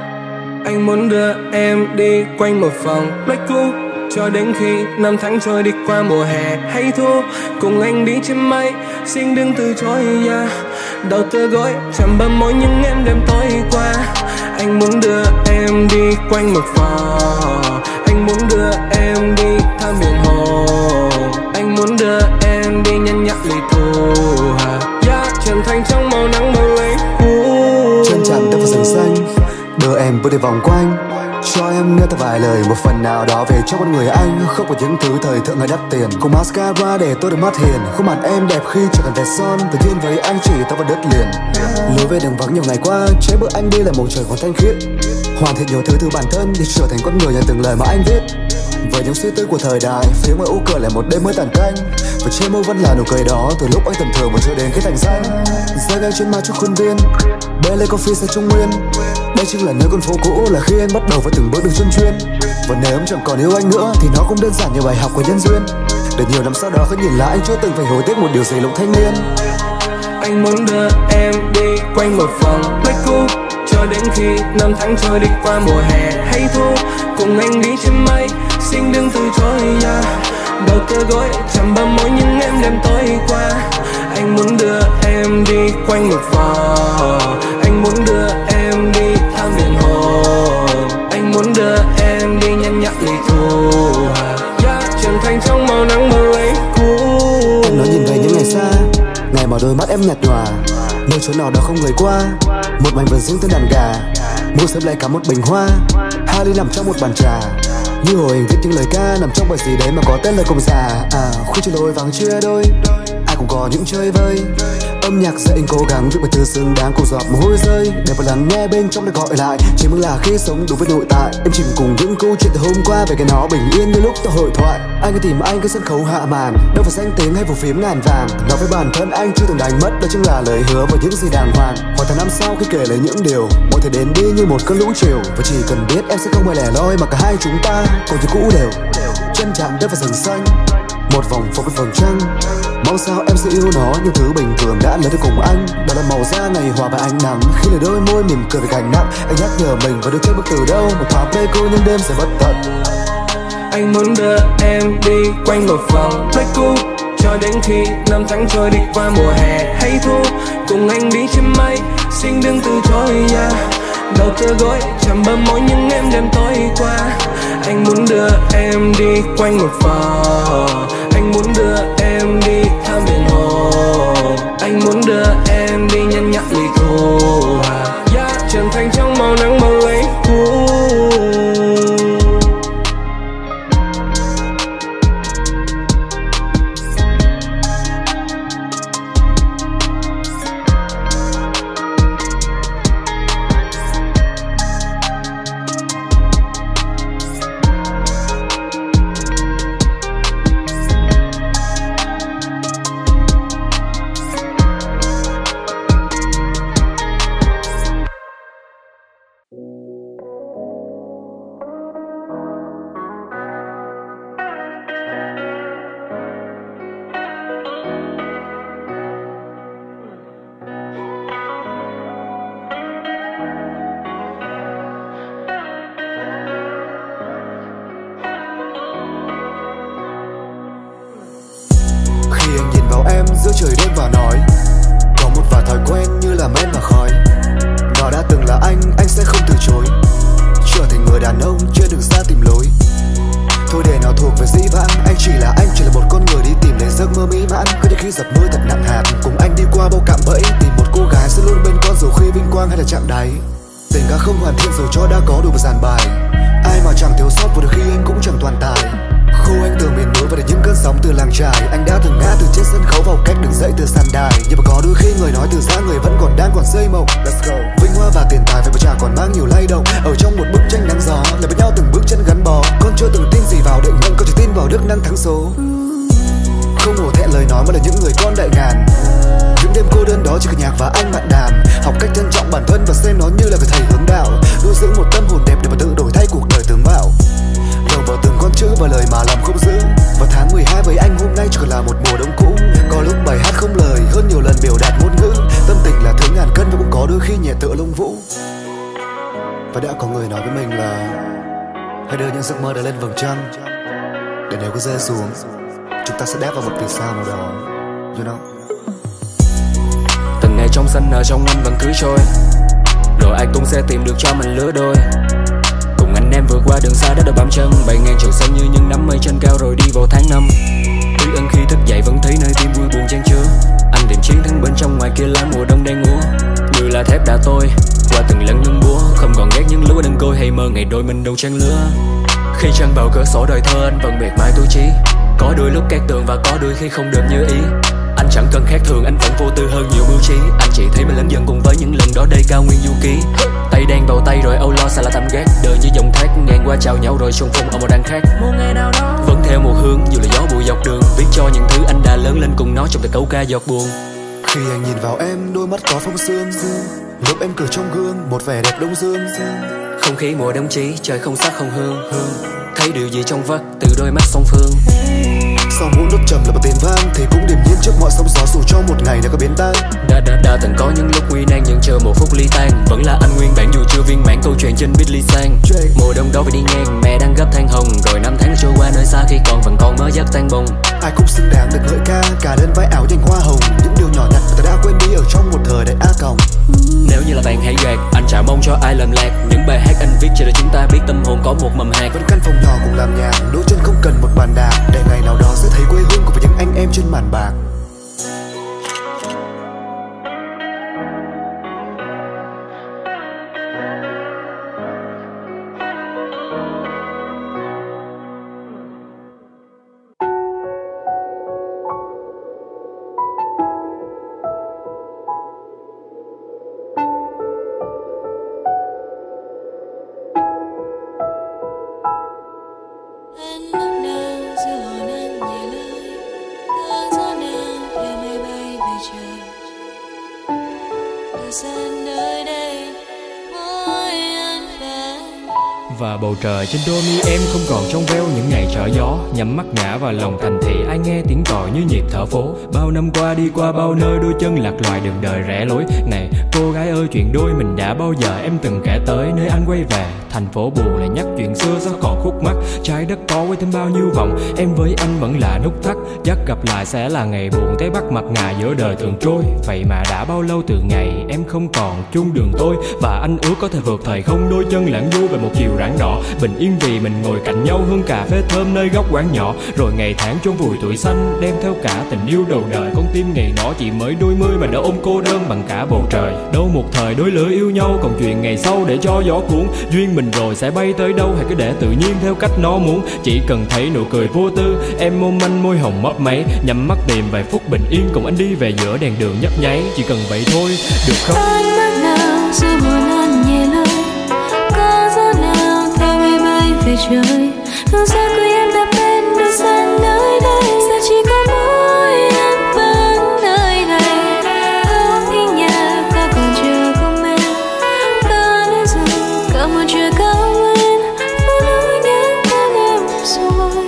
[SPEAKER 2] Anh muốn đưa em đi quanh một vòng Pleiku, cho đến khi năm tháng trôi đi qua mùa hè hay thu. Cùng anh đi trên mây, xin đừng từ chối. Yeah. Đầu tư gối, chạm bờ môi những em đêm tối qua. Anh muốn đưa em đi quanh một vòng. Anh muốn đưa em đi thăm biển hồ. Anh muốn đưa em đi nhân nhạc lì thu. Yeah. Chân thành trong màu nắng mơ lấy
[SPEAKER 1] chân chạm tới vào rừng xanh, đưa em bước đi vòng quanh, cho em nghe ta vài lời một phần nào đó về cho con người anh. Không có những thứ thời thượng hay đắt tiền, cùng mascara để tôi được mắt hiền. Khuôn mặt em đẹp khi chẳng cần vẹt son, tự nhiên với anh chỉ ta vào đất liền. Lối về đường vắng nhiều ngày qua, chế bước anh đi là bầu trời còn thanh khiết. Hoàn thiện nhiều thứ từ bản thân để trở thành con người nhờ từng lời mà anh viết. Với những suy tư của thời đại, phía ngoài u cửa lại một đêm mới tàn canh. Và trên môi vẫn là nụ cười đó từ lúc anh tầm thường mà cho đến khi thành danh. Ra gai trên má trước khuôn viên, bê lê coffee xa Trung Nguyên. Đây chính là nơi con phố cũ, là khi anh bắt đầu với từng bước đường chân chuyên. Và nếu em chẳng còn yêu anh nữa thì nó cũng đơn giản như bài học của nhân duyên. Để nhiều năm sau đó khi nhìn lại anh chưa từng phải hối tiếc một điều gì lúc thanh niên.
[SPEAKER 2] Anh muốn đưa em đi quanh một vòng Pleiku, cho đến khi năm tháng trôi đi qua mùa hè hay thu. Cùng anh đi trên mây, xin đừng từ chối. Yeah. Đầu cơ gối, chạm bờ môi những em đêm tối qua. Anh muốn đưa em đi quanh một vòng. Anh muốn đưa em đi thăm biển hồ. Anh muốn đưa em đi nhân nhạc lì thu. Yeah. Chân thành trong màu nắng mơ lấy cũ.
[SPEAKER 1] Em nói nhìn về những ngày xa, ngày mà đôi mắt em nhạt nhòa, nơi chỗ nào đó không người qua. Một mảnh vườn riêng tên đàn gà, mua sớm lại cả một bình hoa. Hai ly nằm trong một bàn trà, như hồi hình viết những lời ca nằm trong bài gì đấy mà có tên lời cùng già. À, khuya chiều lối vắng chia đôi, ai cũng có những chơi vơi. Âm nhạc dạy anh cố gắng viết bài thơ xứng đáng cùng giọt mồ hôi rơi. Để vào lắng nghe bên trong để gọi lại, chỉ mừng là khi sống đúng với nội tại. Em chìm cùng những câu chuyện từ hôm qua về cái nó bình yên như lúc ta hội thoại. Anh cứ tìm anh cái sân khấu hạ màn, đâu phải danh tiếng hay phù phiếm ngàn vàng. Nói với bản thân anh chưa từng đánh mất, đó chính là lời hứa và những gì đàng hoàng. Khoảng tháng năm sau khi kể lại những điều, mọi thứ đến đi như một cơn lũ chiều. Và chỉ cần biết em sẽ không phải lẻ loi mà cả hai chúng ta còn như cũ đều. Chân chạm đất vào rừng xanh, một vòng phố với vầng trăng. Mong sao em sẽ yêu nó những thứ bình thường đã lấy được cùng anh. Đó là màu da ngày hòa và ánh nắng, khi lời đôi môi mỉm cười về cảnh nặng. Anh nhắc nhở mình và đôi chân bước từ đâu, một thoáng Pleiku nhưng đêm sẽ bất tận.
[SPEAKER 2] Anh muốn đưa em đi quanh một vòng Pleiku, cho đến khi năm tháng trôi đi qua mùa hè hay thu. Cùng anh đi trên mây, xin đừng từ chối. Yeah. Đầu tư gối, chạm bờ môi những em đêm tối qua. Anh muốn đưa em đi quanh một vòng. Anh muốn đưa em đi thăm biển hồ. Anh muốn đưa em đi nhân nhạc lì thu. Yeah. Chân thành trong màu nắng mơ lấy cũ.
[SPEAKER 1] giữa trời đêm và nói có một vài thói quen như là men và khói. Nó đã từng là anh, anh sẽ không từ chối. Trở thành người đàn ông chưa được ra tìm lối. Thôi để nó thuộc về dĩ vãng, anh chỉ là anh, chỉ là một con người đi tìm lấy giấc mơ mỹ mãn. Cứ đến khi giật mưa thật nặng hạt, cùng anh đi qua bao cạm bẫy, tìm một cô gái sẽ luôn bên con dù khi vinh quang hay là chạm đáy. Tình ca không hoàn thiện dù cho đã có đủ một dàn bài. Ai mà chẳng thiếu sót, và đôi khi anh cũng chẳng toàn tài. Khô anh từ miền núi và để những cơn sóng từ làng trài. Anh đã từng ngã từ trên sân khấu vào cách đứng dậy từ sàn đài. Nhưng mà có đôi khi người nói từ giá người vẫn còn đang còn dây mộng. Let's go. Vinh hoa và tiền tài vậy mà chả còn mang nhiều lay động. Ở trong một bức tranh nắng gió, là với nhau từng bước chân gắn bó. Con chưa từng tin gì vào định mệnh, con chỉ tin vào đức năng thắng số. Không hổ thẹn lời nói mà là những người con đại ngàn. Những đêm cô đơn đó chỉ có nhạc và anh bạn đàm. Học cách trân trọng bản thân và xem nó như là người thầy hướng đạo. Nuôi dưỡng một tâm hồn đẹp để mà tự đổi thay cuộc đời tướng mạo. Đầu vào từng con chữ và lời mà làm không giữ. Và tháng mười hai với anh hôm nay chỉ còn là một mùa đông cũ. Có lúc bài hát không lời hơn nhiều lần biểu đạt ngôn ngữ. Tâm tình là thứ ngàn cân và cũng có đôi khi nhẹ tựa lông vũ. Và đã có người nói với mình là hãy đưa những giấc mơ đó lên vầng trăng, để nếu có rơi xuống, chúng ta sẽ đáp vào một vì sao nào đó, you know.
[SPEAKER 3] Từng ngày trong xanh ở trong anh vẫn cứ trôi, rồi ai cũng sẽ tìm được cho mình lứa đôi. Cùng anh em vượt qua đường xa đất đôi bám chân, bay ngang trời xanh như những nắm mây trên cao rồi đi vào tháng năm. Tuy ân khi thức dậy vẫn thấy nơi tim vui buồn chan chứa, anh tìm chiến thắng bên trong ngoài kia lá mùa đông đang úa. Như là thép đã tôi qua từng lần những búa, không còn ghét những lúa đơn côi hay mơ ngày đôi mình đâu trang lứa. Khi trăng vào cửa sổ đời thơ anh vẫn miệt mài tu trí, có đôi lúc cát tường và có đôi khi không được như ý. Anh chẳng cần khác thường, anh vẫn vô tư hơn nhiều mưu trí. Anh chỉ thấy mình lớn dần cùng với những lần đó đây cao nguyên du ký. Tay đen vào tay rồi âu lo xa là thăm ghét, đời như dòng thác ngang qua chào nhau rồi xung phong ở một đằng khác. Một ngày nào đó vẫn theo một hướng dù là gió bụi dọc đường, viết cho những thứ anh đã lớn lên cùng nó trong từng câu ca giọt buồn.
[SPEAKER 1] Khi anh nhìn vào em, đôi mắt có phong sương, lúc em cười trong gương một vẻ đẹp đông dương.
[SPEAKER 3] Không khí mùa đông chí, trời không sắc không hương, thấy điều gì trong vắt từ đôi mắt song phương.
[SPEAKER 1] Sau mỗi lúc trầm là một tiếng vang thì cũng điềm nhiên trước mọi sóng gió, dù cho một ngày nó có biến tan.
[SPEAKER 3] Đã đã đã từng có những lúc nguy nan nhưng chờ một phút ly tan, vẫn là anh nguyên bản dù chưa viên mãn câu chuyện trên beat ly sang. Mùa đông đó phải đi ngang, mẹ đang gấp than hồng, rồi năm tháng trôi qua nơi xa khi còn vẫn còn mơ giấc tan bông.
[SPEAKER 1] Ai cũng xứng đáng được ngợi ca, cả đơn vai áo dành hoa hồng, những điều nhỏ nhặt ta đã quên đi ở trong một thời đại a còng.
[SPEAKER 3] Nếu như là bạn hãy gạt, anh chả mong cho ai lầm lạc, những bài hát anh viết chỉ để chúng ta biết tâm hồn có một mầm hạt.
[SPEAKER 1] Vẫn căn phòng nhỏ cùng làm nhạc, đôi chân không cần một bàn đạp, để ngày nào đó sẽ thấy quê hương của những anh em trên màn bạc.
[SPEAKER 8] Và bầu trời trên đôi mi em không còn trong veo những ngày trở gió, nhắm mắt ngã vào lòng thành thị, ai nghe tiếng còi như nhịp thở phố. Bao năm qua đi qua bao nơi, đôi chân lạc loài đường đời rẽ lối. Này cô gái ơi, chuyện đôi mình đã bao giờ em từng kể tới, nơi anh quay về thành phố buồn lại nhắc chuyện xưa sao còn khúc mắc. Trái đất có quay thêm bao nhiêu vòng, em với anh vẫn là nút thắt, chắc gặp lại sẽ là ngày buồn thấy bắt mặt ngài giữa đời thường trôi. Vậy mà đã bao lâu từ ngày em không còn chung đường tôi, và anh ước có thể vượt thời không, đôi chân lãng du về một chiều rạng đỏ. Bình yên vì mình ngồi cạnh nhau hương cà phê thơm nơi góc quán nhỏ, rồi ngày tháng chôn vùi tuổi xanh đem theo cả tình yêu đầu đời. Con tim ngày đó chỉ mới đôi mươi mà đã ôm cô đơn bằng cả bầu trời. Đâu một thời đôi lứa yêu nhau, còn chuyện ngày sau để cho gió cuốn. Duyên mình rồi sẽ bay tới đâu, hãy cứ để tự nhiên theo cách nó muốn. Chỉ cần thấy nụ cười vô tư, em ôm anh môi hồng mấp máy, nhắm mắt tìm vài phút bình yên cùng anh đi về giữa đèn đường nhấp nháy. Chỉ cần vậy thôi được không?
[SPEAKER 9] Ánh mắt nào dù buồn anh nhẹ lời, có gió nào theo mây bay về trời. Thương xa cười em đã bên đôi sân nơi đây, giờ chỉ có mỗi em vẫn nơi này. Không thì nhà có còn chờ không em, có nơi rừng có một trời cao nguyên, phố núi nhớ con em rồi.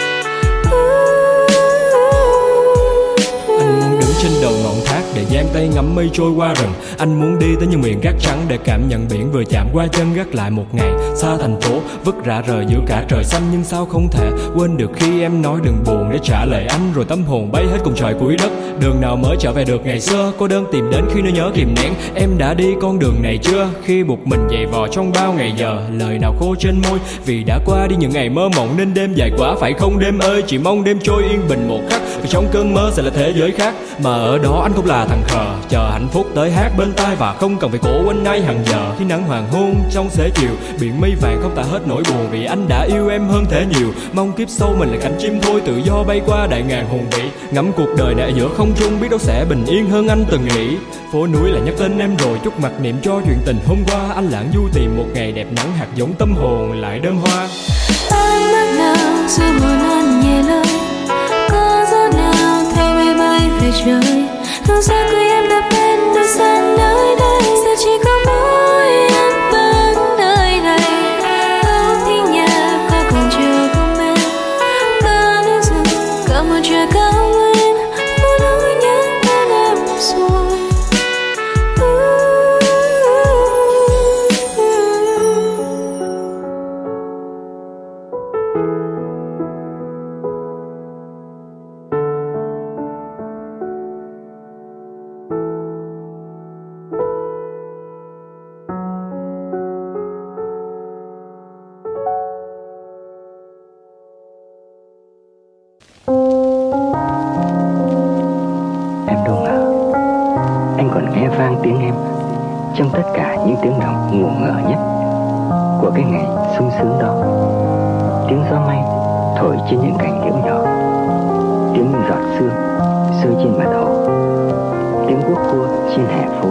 [SPEAKER 8] Anh muốn đứng trên đầu ngọn thác để giang tay ngắm mây trôi qua rừng. Anh muốn đi tới những miền gác trắng để cảm nhận biển vừa chạm qua chân, gác lại một ngày xa thành phố, vứt rã rời giữa cả trời xanh. Nhưng sao không thể quên được khi em nói đừng buồn để trả lời anh, rồi tâm hồn bay hết cùng trời cuối đất. Đường nào mới trở về được ngày xưa, cô đơn tìm đến khi nỗi nhớ kìm nén. Em đã đi con đường này chưa, khi buộc mình dày vò trong bao ngày giờ, lời nào khô trên môi vì đã qua đi những ngày mơ mộng, nên đêm dài quá phải không đêm ơi. Chỉ mong đêm trôi yên bình một khắc, vì trong cơn mơ sẽ là thế giới khác, mà ở đó anh cũng là thằng khờ chờ hạnh phúc tới hát bên tai, và không cần phải cổ quanh ai hàng giờ. Khi nắng hoàng hôn trong xế chiều, biển mây vàng không tả hết nỗi buồn, vì anh đã yêu em hơn thế nhiều. Mong kiếp sau mình là cánh chim thôi, tự do bay qua đại ngàn hùng vĩ, ngắm cuộc đời này giữa không trung, biết đâu sẽ bình yên hơn anh từng nghĩ. Phố núi lại nhắc tên em rồi, chút mặc niệm cho chuyện tình hôm qua. Anh lãng du tìm một ngày đẹp nắng, hạt giống tâm hồn lại đơm hoa.
[SPEAKER 9] Ánh mắt nào dù buồn anh nhẹ lời, có gió nào thay mây bay về trời. Thương xa cười em đã bên đôi sân nơi đây, giờ chỉ có mỗi em vẫn nơi này. Không thì nhà có còn chờ không em, có nơi rừng có một trời cao nguyên, phố núi nhớ con em rồi.
[SPEAKER 10] Vang tiếng em trong tất cả những tiếng động ngủ ngờ nhất của cái ngày sung sướng đó. Tiếng gió may thổi trên những cành liễu nhỏ, tiếng giọt sương rơi trên mặt hồ, tiếng guốc cua trên hè phố.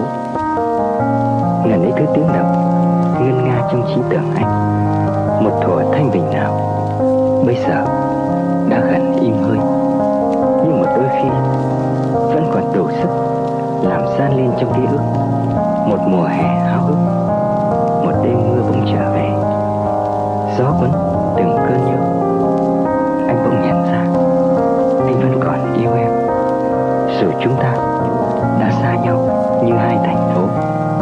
[SPEAKER 10] Ngần ấy thứ tiếng động ngân nga trong trí tưởng anh. Một thuở thanh bình nào bây giờ đã gần im hơi, nhưng một đôi khi vẫn còn đủ sức làm san lên trong ký ức một mùa hè háo hức, một đêm mưa bỗng trở về, gió cuốn từng cơn nhớ. Anh bỗng nhận ra anh vẫn còn yêu em, dù chúng ta đã xa nhau như hai thành phố.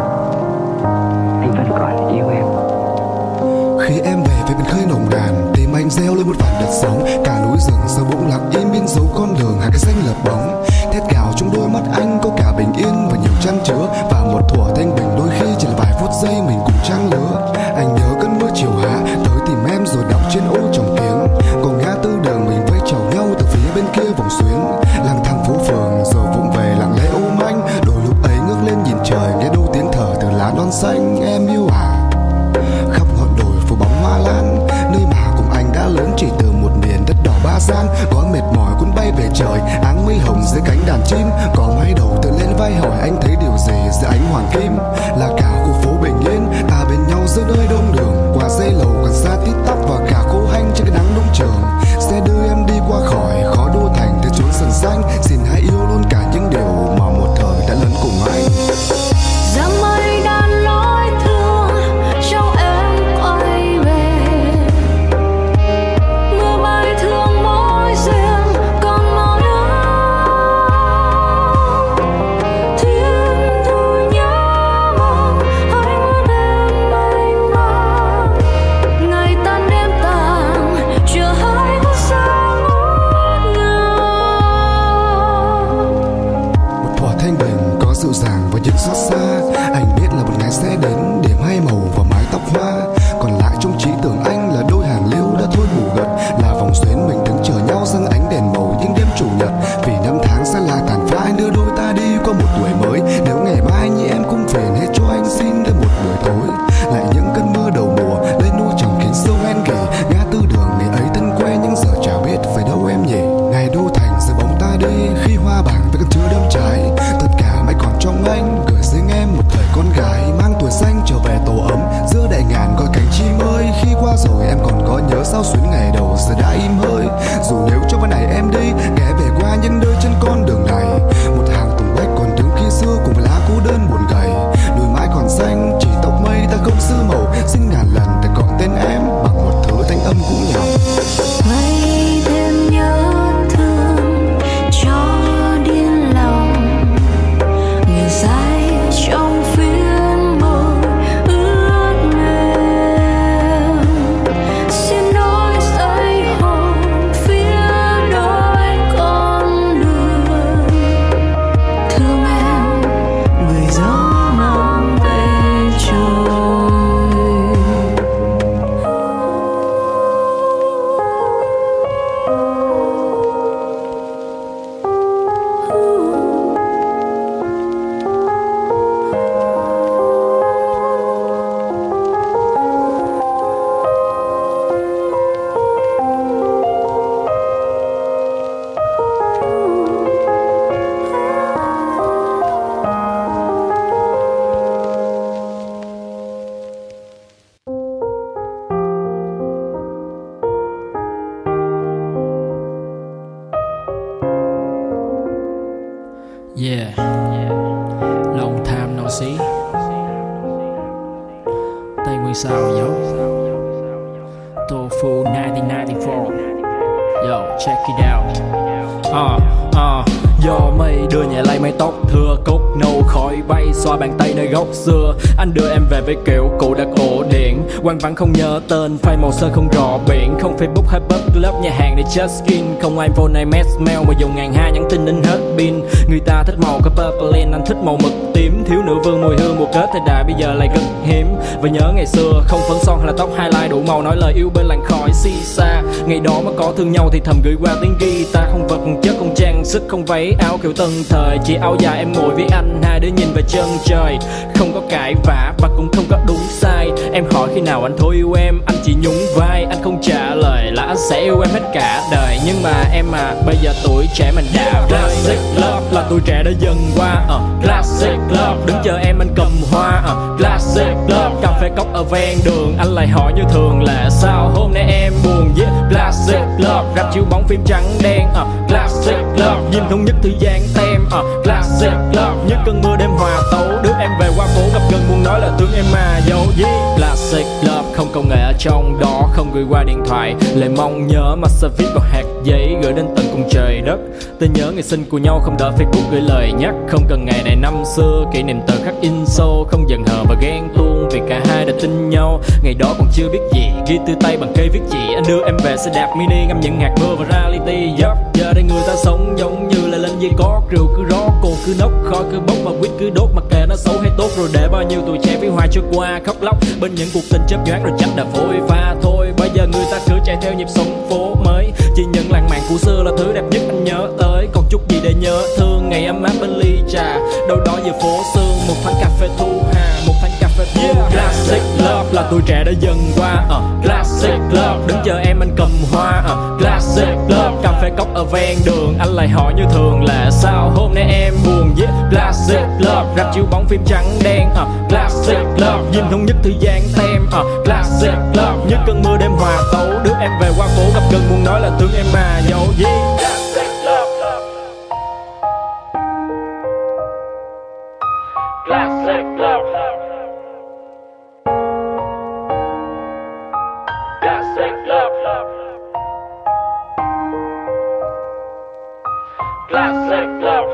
[SPEAKER 10] Anh vẫn còn yêu em.
[SPEAKER 1] Khi em về với biển khơi nồng nàn, tim anh reo lên một vạn đợt sóng. Cả núi rừng sâu bỗng lặng im biên dấu con đường hai cái xanh lợp bóng. Thét gào trong đôi mắt anh có cả bình yên và nhiều chăn chứa, và một thuở thanh bình đôi khi chỉ là vài phút giây mình cùng trang lứa. Anh nhớ cơn mưa chiều hạ tới tìm em rồi đọc trên ô trồng tiếng, còn ngã tư đường mình vây chào nhau từ phía bên kia vòng xuyến. Lang thang phố phường rồi vụng về lặng lẽ ôm anh, đôi lúc ấy ngước lên nhìn trời nghe đâu tiếng thở từ lá non xanh. Em yêu à, khắp ngọn đồi phủ bóng hoa lan, nơi mà cùng anh đã lớn chỉ từ một miền đất đỏ ba gian. Có mệt mỏi cuốn bay về trời, áng mây hồng dưới cánh đàn chim. Có mái đầu tựa lên vai hỏi anh thấy điều gì giữa ánh hoàng kim. Là cả khu phố bình yên, ta bên nhau giữa nơi đông đường, qua dây lầu còn xa tít tắp và cả khô hanh trên cái nắng nung trường. Sẽ đưa em đi qua khỏi khó đô thành tới chốn sần xanh. Xin hãy yêu luôn cả những điều mà một thời đã lớn cùng anh.
[SPEAKER 9] Giăng mây đan lối thương trong em quay về, mưa bay thương mối riêng còn màu nước. Thiên thu nhớ mong anh muốn em mênh mang, ngày tan đêm tàn chưa hai phút sáng ngút ngào.
[SPEAKER 1] Một thuở thanh bình có dịu dàng và những xót xa. Anh biết là một ngày sẽ đến, điểm hai màu và mái tóc hoa. Còn lại trong trí tưởng anh là đôi hàng liễu đã thôi ngủ gật, là vòng xuyến mình đứng chờ nhau dâng ánh đèn màu những đêm chủ nhật. Vì năm tháng sẽ là tàn phai anh đưa đôi ta đi qua một tuổi mới. Nếu ngày mai như em cũng phiền hết cho anh xin đến một buổi tối. Lại những cơn mưa đầu mùa lên núi trồng khiến sâu hen kỷ, ngã tư đường ngày ấy thân quen nhưng giờ chả biết về đâu em nhỉ. Ngày đô thành giờ bóng ta đi, khi hoa bảng với căn chứa đơm trái. Tất cả mãi còn trong anh, gửi riêng em một thời con gái mang tuổi xanh trở về tổ ấm giữa đại ngàn gọi cánh chim ơi. Khi qua rồi em còn có nhớ sao xuyến ngày đầu giờ đã im hơi. Dù nếu cho ban này em đi ghé về qua những nơi trên con đường này, một hàng tùng bách còn đứng khi xưa cùng với lá cô đơn buồn gầy. Đôi mãi còn xanh chỉ tóc mây ta không sư màu, xin ngàn lần ta gọi tên em bằng một thứ thanh âm cũ nhỏ.
[SPEAKER 9] Mây thêm nhớ thương cho điên lòng, người say trong phiên môi ướt mềm. Xin nối dây hồn phía đôi con đường, thương em người gió mang về trời.
[SPEAKER 3] Yeah, long time no see. Tây Nguyên sao dấu Tofu nineteen ninety-four. Yo, check it out. Uh, uh
[SPEAKER 8] Do mây đưa nhẹ lay mái tóc thưa cốc nâu khói bay xoa bàn tay nơi góc xưa. Anh đưa em về với kiểu cũ đặt ổ điện, quang vắng không nhớ tên, file màu sơn không rõ biển. Không Facebook hay pub club, nhà hàng để check skin. Không iPhone hay mass mail mà dùng ngàn hai nhắn tin đến hết pin. Người ta thích màu có purple lane, anh thích màu mực tím. Thiếu nữ vương mùi hương một kết thời đại bây giờ lại cực hiếm. Và nhớ ngày xưa không phấn son hay là tóc highlight đủ màu, nói lời yêu bên làn khói xì xa. Ngày đó mà có thương nhau thì thầm gửi qua tiếng guitar. Không vật chất không trang sức không váy áo kiểu tân thời, chỉ áo dài em ngồi với anh, hai đứa nhìn về chân trời. Không có cãi vã và cũng không có đúng sai. Em hỏi khi nào anh thôi yêu em, anh chỉ nhún vai. Anh không trả lời là anh sẽ yêu em hết cả đời. Nhưng mà em à, bây giờ tuổi trẻ mình đã classic love là tuổi trẻ đã dần qua. uh, Classic love đứng chờ em anh cầm hoa. uh, Classic love cà phê cốc ở ven đường, anh lại hỏi như thường là sao hôm nay em buồn. Yeah, classic love rap chiếu bóng phim trắng đen. uh, Classic love diêm thống nhất thư giãn tem. uh, Classic love như cơn mưa đêm hòa tấu, đưa em về qua phố gặp gần muốn nói là thương em mà dấu. Yeah, classic love không công nghệ ở trong đó, không gửi qua điện thoại, lại mong nhớ mà sẽ viết vào hạt giấy gửi đến tận cùng trời đất. Tôi nhớ ngày sinh của nhau không đợi Facebook gửi lời nhắc, không cần ngày này năm xưa kỷ niệm tờ khắc in sâu. Không giận hờn và ghen tuông vì cả hai đã tin nhau. Ngày đó còn chưa biết gì, ghi từ tay bằng cây viết chỉ. Anh đưa em về xe đạp mini ngắm những hạt mưa và reality. Yup, giờ đây người ta sống giống như là lên dây có rượu cứ rót, cồn cứ nốc, khói cứ bốc và quýt cứ đốt. Mặc kệ nó xấu hay tốt, rồi để bao nhiêu tuổi trẻ với hoa trôi qua khóc lóc bên những cuộc tình chớp nhoáng rồi chắc đã phôi pha thôi. Bây giờ người ta cứ chạy theo nhịp sống phố mới, chỉ những lãng mạn của xưa là thứ đẹp nhất anh nhớ tới. Còn chút gì để nhớ thương ngày ấm áp bên ly trà, đâu đó giữa phố sương một thanh cà phê thu hà, một thanh cà phê thu. Yeah. Classic love là tuổi trẻ đã dần qua. uh, Classic love đứng chờ em anh cầm hoa. uh, Classic love cà phê cốc ở ven đường, anh lại hỏi như thường là sao hôm nay em buồn. Yeah, classic love rap chiếu bóng phim trắng đen. uh, Classic love diêm thống nhất thư giãn tem. uh, Classic love như cơn mưa đêm hòa tấu, đưa em về qua phố gặp gần muốn nói là thương em mà dấu. Yeah. Classic love. Classic love. Classic love. Classic love.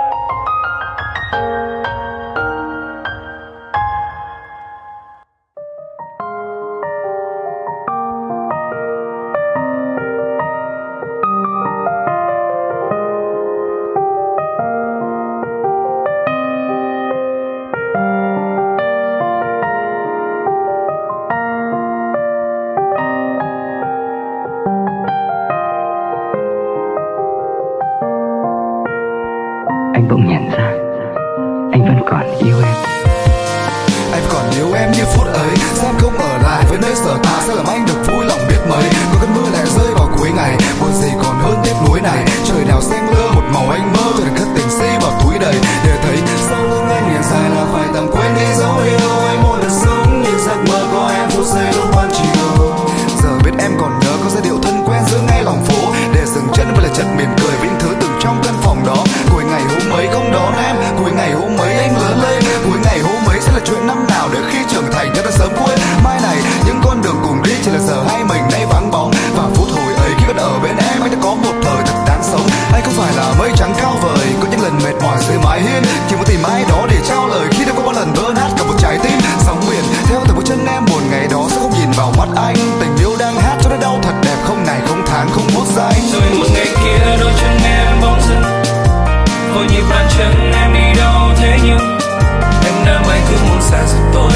[SPEAKER 10] Anh bỗng nhận ra anh vẫn còn yêu em.
[SPEAKER 1] Anh còn yêu em như phút ấy, sao em không ở lại với nơi sở ta, sẽ làm anh được vui lòng biết mấy. Có cơn mưa lại rơi vào cuối ngày, buồn gì còn hơn tiếc nuối này. Trời đào xanh lơ một màu anh mơ, rồi cất tình si vào túi đầy để thấy sau lưng anh nghiêng dài là phải tạm quên đi dấu yêu. Anh mỗi lần sống như giấc mơ có em phút giây lúc ban chiều. Giờ biết em còn nhớ có giai điệu thân quen giữa ngay lòng phố, để dừng chân với lời chợt mỉm cười với những thứ từng trong căn phòng đó. Cuối ngày hôm ấy không đón em, cuối ngày hôm ấy anh lớn lên, cuối ngày hôm ấy sẽ là chuyện năm nào để khi trưởng thành ta đã sớm quên. Mai này những con đường cùng đi chỉ là giờ hai mình nay vắng bóng, và phút hồi ấy khi còn ở bên em anh đã có một thời thật đáng sống. Anh không phải là mây trắng cao vời, có những lần mệt mỏi dưới mái hiên, chỉ muốn tìm ai đó để trao lời khi đã có bao lần vỡ nát cả một trái tim. Sóng biển theo từng bước chân em buồn ngày đó sẽ không nhìn vào mắt anh, tình yêu đang hát cho nó đau thật đẹp, không ngày không tháng không phút giây.
[SPEAKER 2] Rồi một ngày kia đôi chân em bỗng dưng vội nhịp bàn chân em đi đâu thế nhưng em đã mãi cứ muốn xa rời tôi,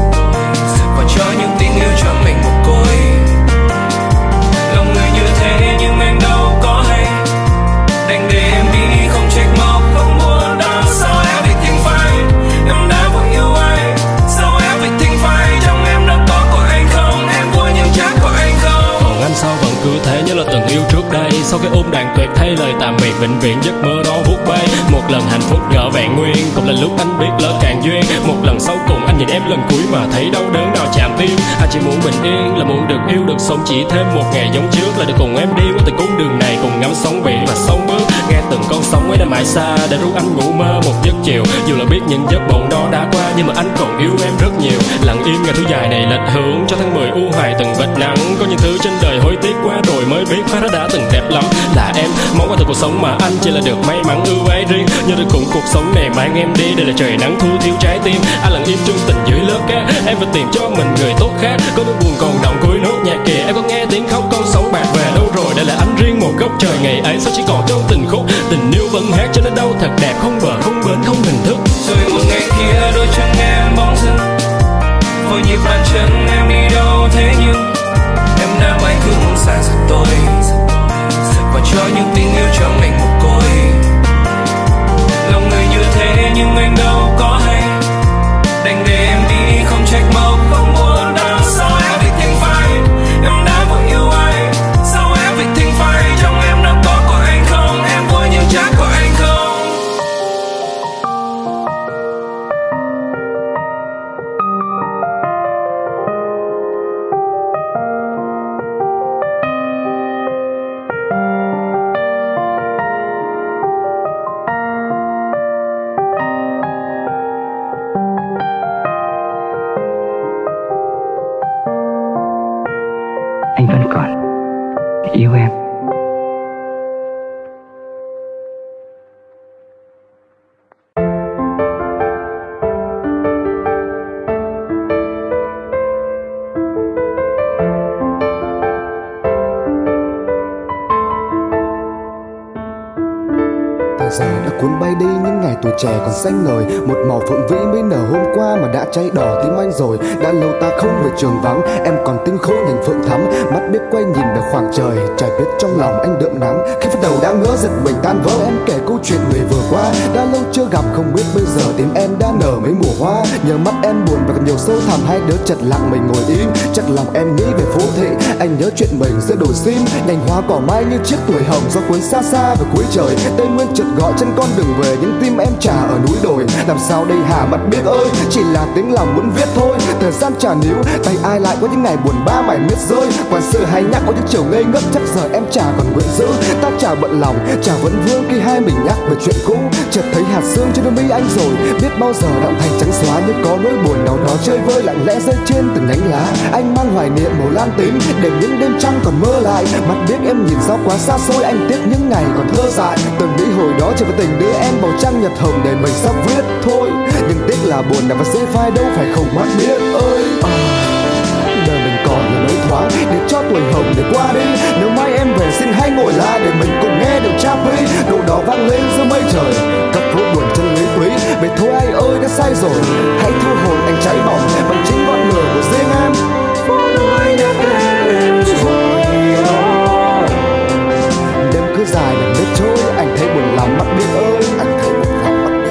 [SPEAKER 2] và cho những tình yêu cho mình một côi. Lòng người như thế nhưng em đâu có hay, đành để em đi không trách móc không buồn đau. Sao em phải think phải em đã vội yêu ai, sao em phải think phải trong em đã có của anh không, em vui nhưng chắc của anh không.
[SPEAKER 8] Còn anh sao vẫn cứ thế như là từng yêu trước đây, sau cái ôm đàn tuyệt thay lời tạm biệt vĩnh viễn giấc mơ đó vút bay. Một lần hạnh phúc ngỡ vẹn nguyên, cũng là lúc anh biết lỡ càng duyên. Một lần sau cùng anh nhìn em lần cuối mà thấy đau đớn nào chạm tim. Anh chỉ muốn bình yên, là muốn được yêu được sống chỉ thêm một ngày giống trước, là được cùng em đi qua từng cung đường này, cùng ngắm sóng biển và sóng bước, nghe từng con sóng ấy đã mãi xa để ru anh ngủ mơ một giấc chiều. Dù là biết những giấc mộng đó đã qua, nhưng mà anh còn yêu em rất nhiều. Lặng im ngày thứ dài này lệch hướng cho tháng mười u hoài từng vệt nắng. Có những thứ trên đời hối tiếc quá rồi mới biết hóa ra đã từng đẹp lắm. là em. Món quà từ cuộc sống mà anh chỉ là được may mắn ưu ái riêng. Nhưng rồi cũng cuộc sống này mang em đi, đây là trời nắng thu thiếu trái tim. Anh lặng im chung tình dưới lớp cát, em phải tìm cho mình người tốt khác. Có nỗi buồn còn đọng cuối nốt nhạc kìa, em có nghe tiếng khóc con sóng bạc về đâu rồi. Đây là anh riêng một góc trời ngày ấy, sao chỉ còn trong tình khúc. Tình yêu vẫn hát cho nó đâu thật đẹp, không bờ không bến không hình thức.
[SPEAKER 2] Rồi một ngày kia đôi chân em bỗng dưng vội nhịp bàn chân em đi đâu thế nhưng em đã mãi cứng xa giật tôi và cho những tình yêu trong lành một côi. Lòng người như thế nhưng anh đâu có hay, đành để em đi không trách móc không muốn đâu. Sao everything fine, em đã vội yêu ai. Sao everything fine, trong em đã có của anh không. Em vui nhưng chắc của anh không.
[SPEAKER 10] Anh vẫn còn yêu em.
[SPEAKER 1] Giờ đã cuốn bay đi những ngày tuổi trẻ còn xanh ngời. Một màu phượng vĩ mới nở hôm qua mà đã cháy đỏ tim anh rồi. Đã lâu ta không về trường vắng, em còn tinh khôi nhìn phượng thắm. Mắt biết quay nhìn về khoảng trời, trời biết trong lòng anh đượm nắng. Khi bắt đầu đã ngỡ giật mình tan vỡ, em kể câu chuyện người vừa qua. Đã lâu chưa gặp không biết bây giờ tim em đã nở mấy mùa hoa. Nhờ mắt em buồn và còn nhiều sâu thẳm, hai đứa chật lặng mình ngồi im. Chắc lòng em nghĩ về phố thị, anh nhớ chuyện mình giữa đồi sim. Nhành hoa cỏ mai như chiếc tuổi hồng do cuốn xa xa về cuối trời. Tây nguyên chợt gọi chân con đừng về, những tim em trả ở núi đồi. Làm sao đây hả mắt biết ơi, chỉ là tiếng lòng muốn viết thôi. Thời gian trả níu, tay ai lại có những ngày buồn bã mải miết rơi. Quản sự hay nhắc có những chiều ngây ngất, chắc giờ em chả còn nguyện giữ. Ta chả bận lòng, chả vấn vương khi hai mình nhắc về chuyện cũ. Chợt thấy hạt sương trên đôi mi anh rồi, biết bao giờ đã thành trắng xóa. Nhưng có nỗi buồn nào đó chơi vơi lặng lẽ rơi trên từng nhánh lá. Anh mang hoài niệm màu lam tím để những đêm trăng còn mơ lại. Mắt biết em nhìn sao quá xa xôi, anh tiếc những ngày còn thơ dại. Từng nghĩ hồi đó chỉ có tình đưa em vào trăng nhật hồng để mình sắp viết thôi. Nhưng tiếc là buồn nằm vào dễ phai đâu phải không mắt biết ơi. À, đời mình còn là lối thoáng để cho tuổi hồng để qua đi. Nếu mai em về xin hãy ngồi lại để mình cùng nghe được Chappie. Độ đó vang lên giữa mây trời, cấp phố buồn chân lý quý. Vậy thôi ai ơi đã sai rồi, hãy thu hồn anh cháy bỏng bằng chính ngọn lửa của riêng em.
[SPEAKER 2] Phố núi nhắc em rồi
[SPEAKER 1] đêm cứ dài đừng biết trôi, anh thấy buồn lắm mắt biết ơi. Anh thấy buồn lắm mắt biết ơi.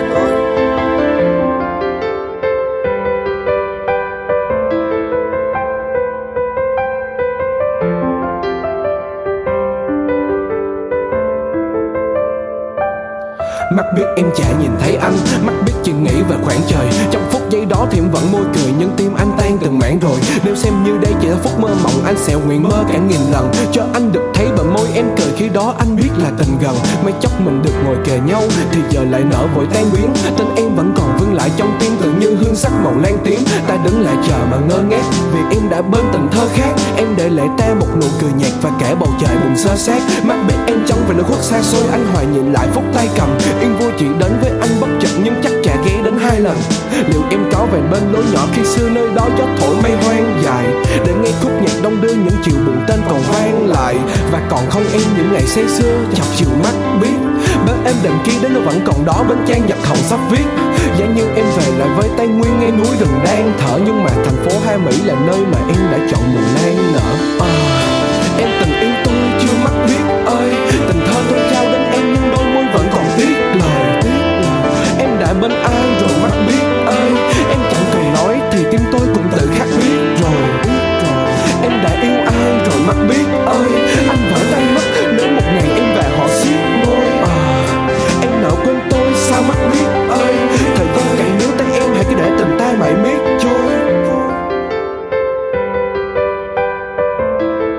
[SPEAKER 2] Mắt biết em chả nhìn thấy anh, mắt biết chỉ nghĩ về khoảng trời. Trong phút giây đó thì em vẫn môi cười, nhưng tim anh tan từng mảng rồi. Nếu xem như đây chỉ là phút mơ mộng, anh sẽ nguyện mơ cả nghìn lần cho anh được thấy bờ môi em cười. Khi đó anh biết là tình gần, mấy chốc mình được ngồi kề nhau thì giờ lại nở vội tan biến. Tên em vẫn còn vương lại trong tim tự như hương sắc màu lan tím. Ta đứng lại chờ mà ngơ ngác vì em đã bên tình thơ khác. Em để lại ta một nụ cười nhạt và cả bầu trời buồn xơ xác. Mắt biết em trong về nơi khuất xa xôi, anh hoài nhìn lại phút tay cầm. Yên vui chỉ đến với anh bất chợt nhưng chắc chả ghé đến hai lần. Liệu em có về bên lối nhỏ khi xưa nơi đó gió thổi mây hoang dài, để nghe khúc nhạc đông đưa những chiều buồn tên còn vang lại. Và còn không em những ngày say xưa chọc chiều mắt biết. Bên em đêm kia đến nó vẫn còn đó, bên trang giật hồng sắp viết. Giá như em về lại với Tây Nguyên nghe núi rừng đang thở. Nhưng mà thành phố Hai Mỹ là nơi mà em đã chọn mùa lan nở. À, em từng yêu tôi chưa mắt biết ơi, tình thơ tôi trao đến em nhưng đôi môi vẫn còn tiếc lời. Em đã bên ai rồi mắt biết ơi, em chẳng cần nói thì tim tôi cũng tự khắc biết rồi. Em đã yêu ai rồi mắt biết ơi, anh vỡ tay mất nếu một ngày em và họ siết môi. À, em nỡ quên tôi sao mắt biết ơi, thời gian cày níu tay em hãy cứ để tình ta mãi miết trôi.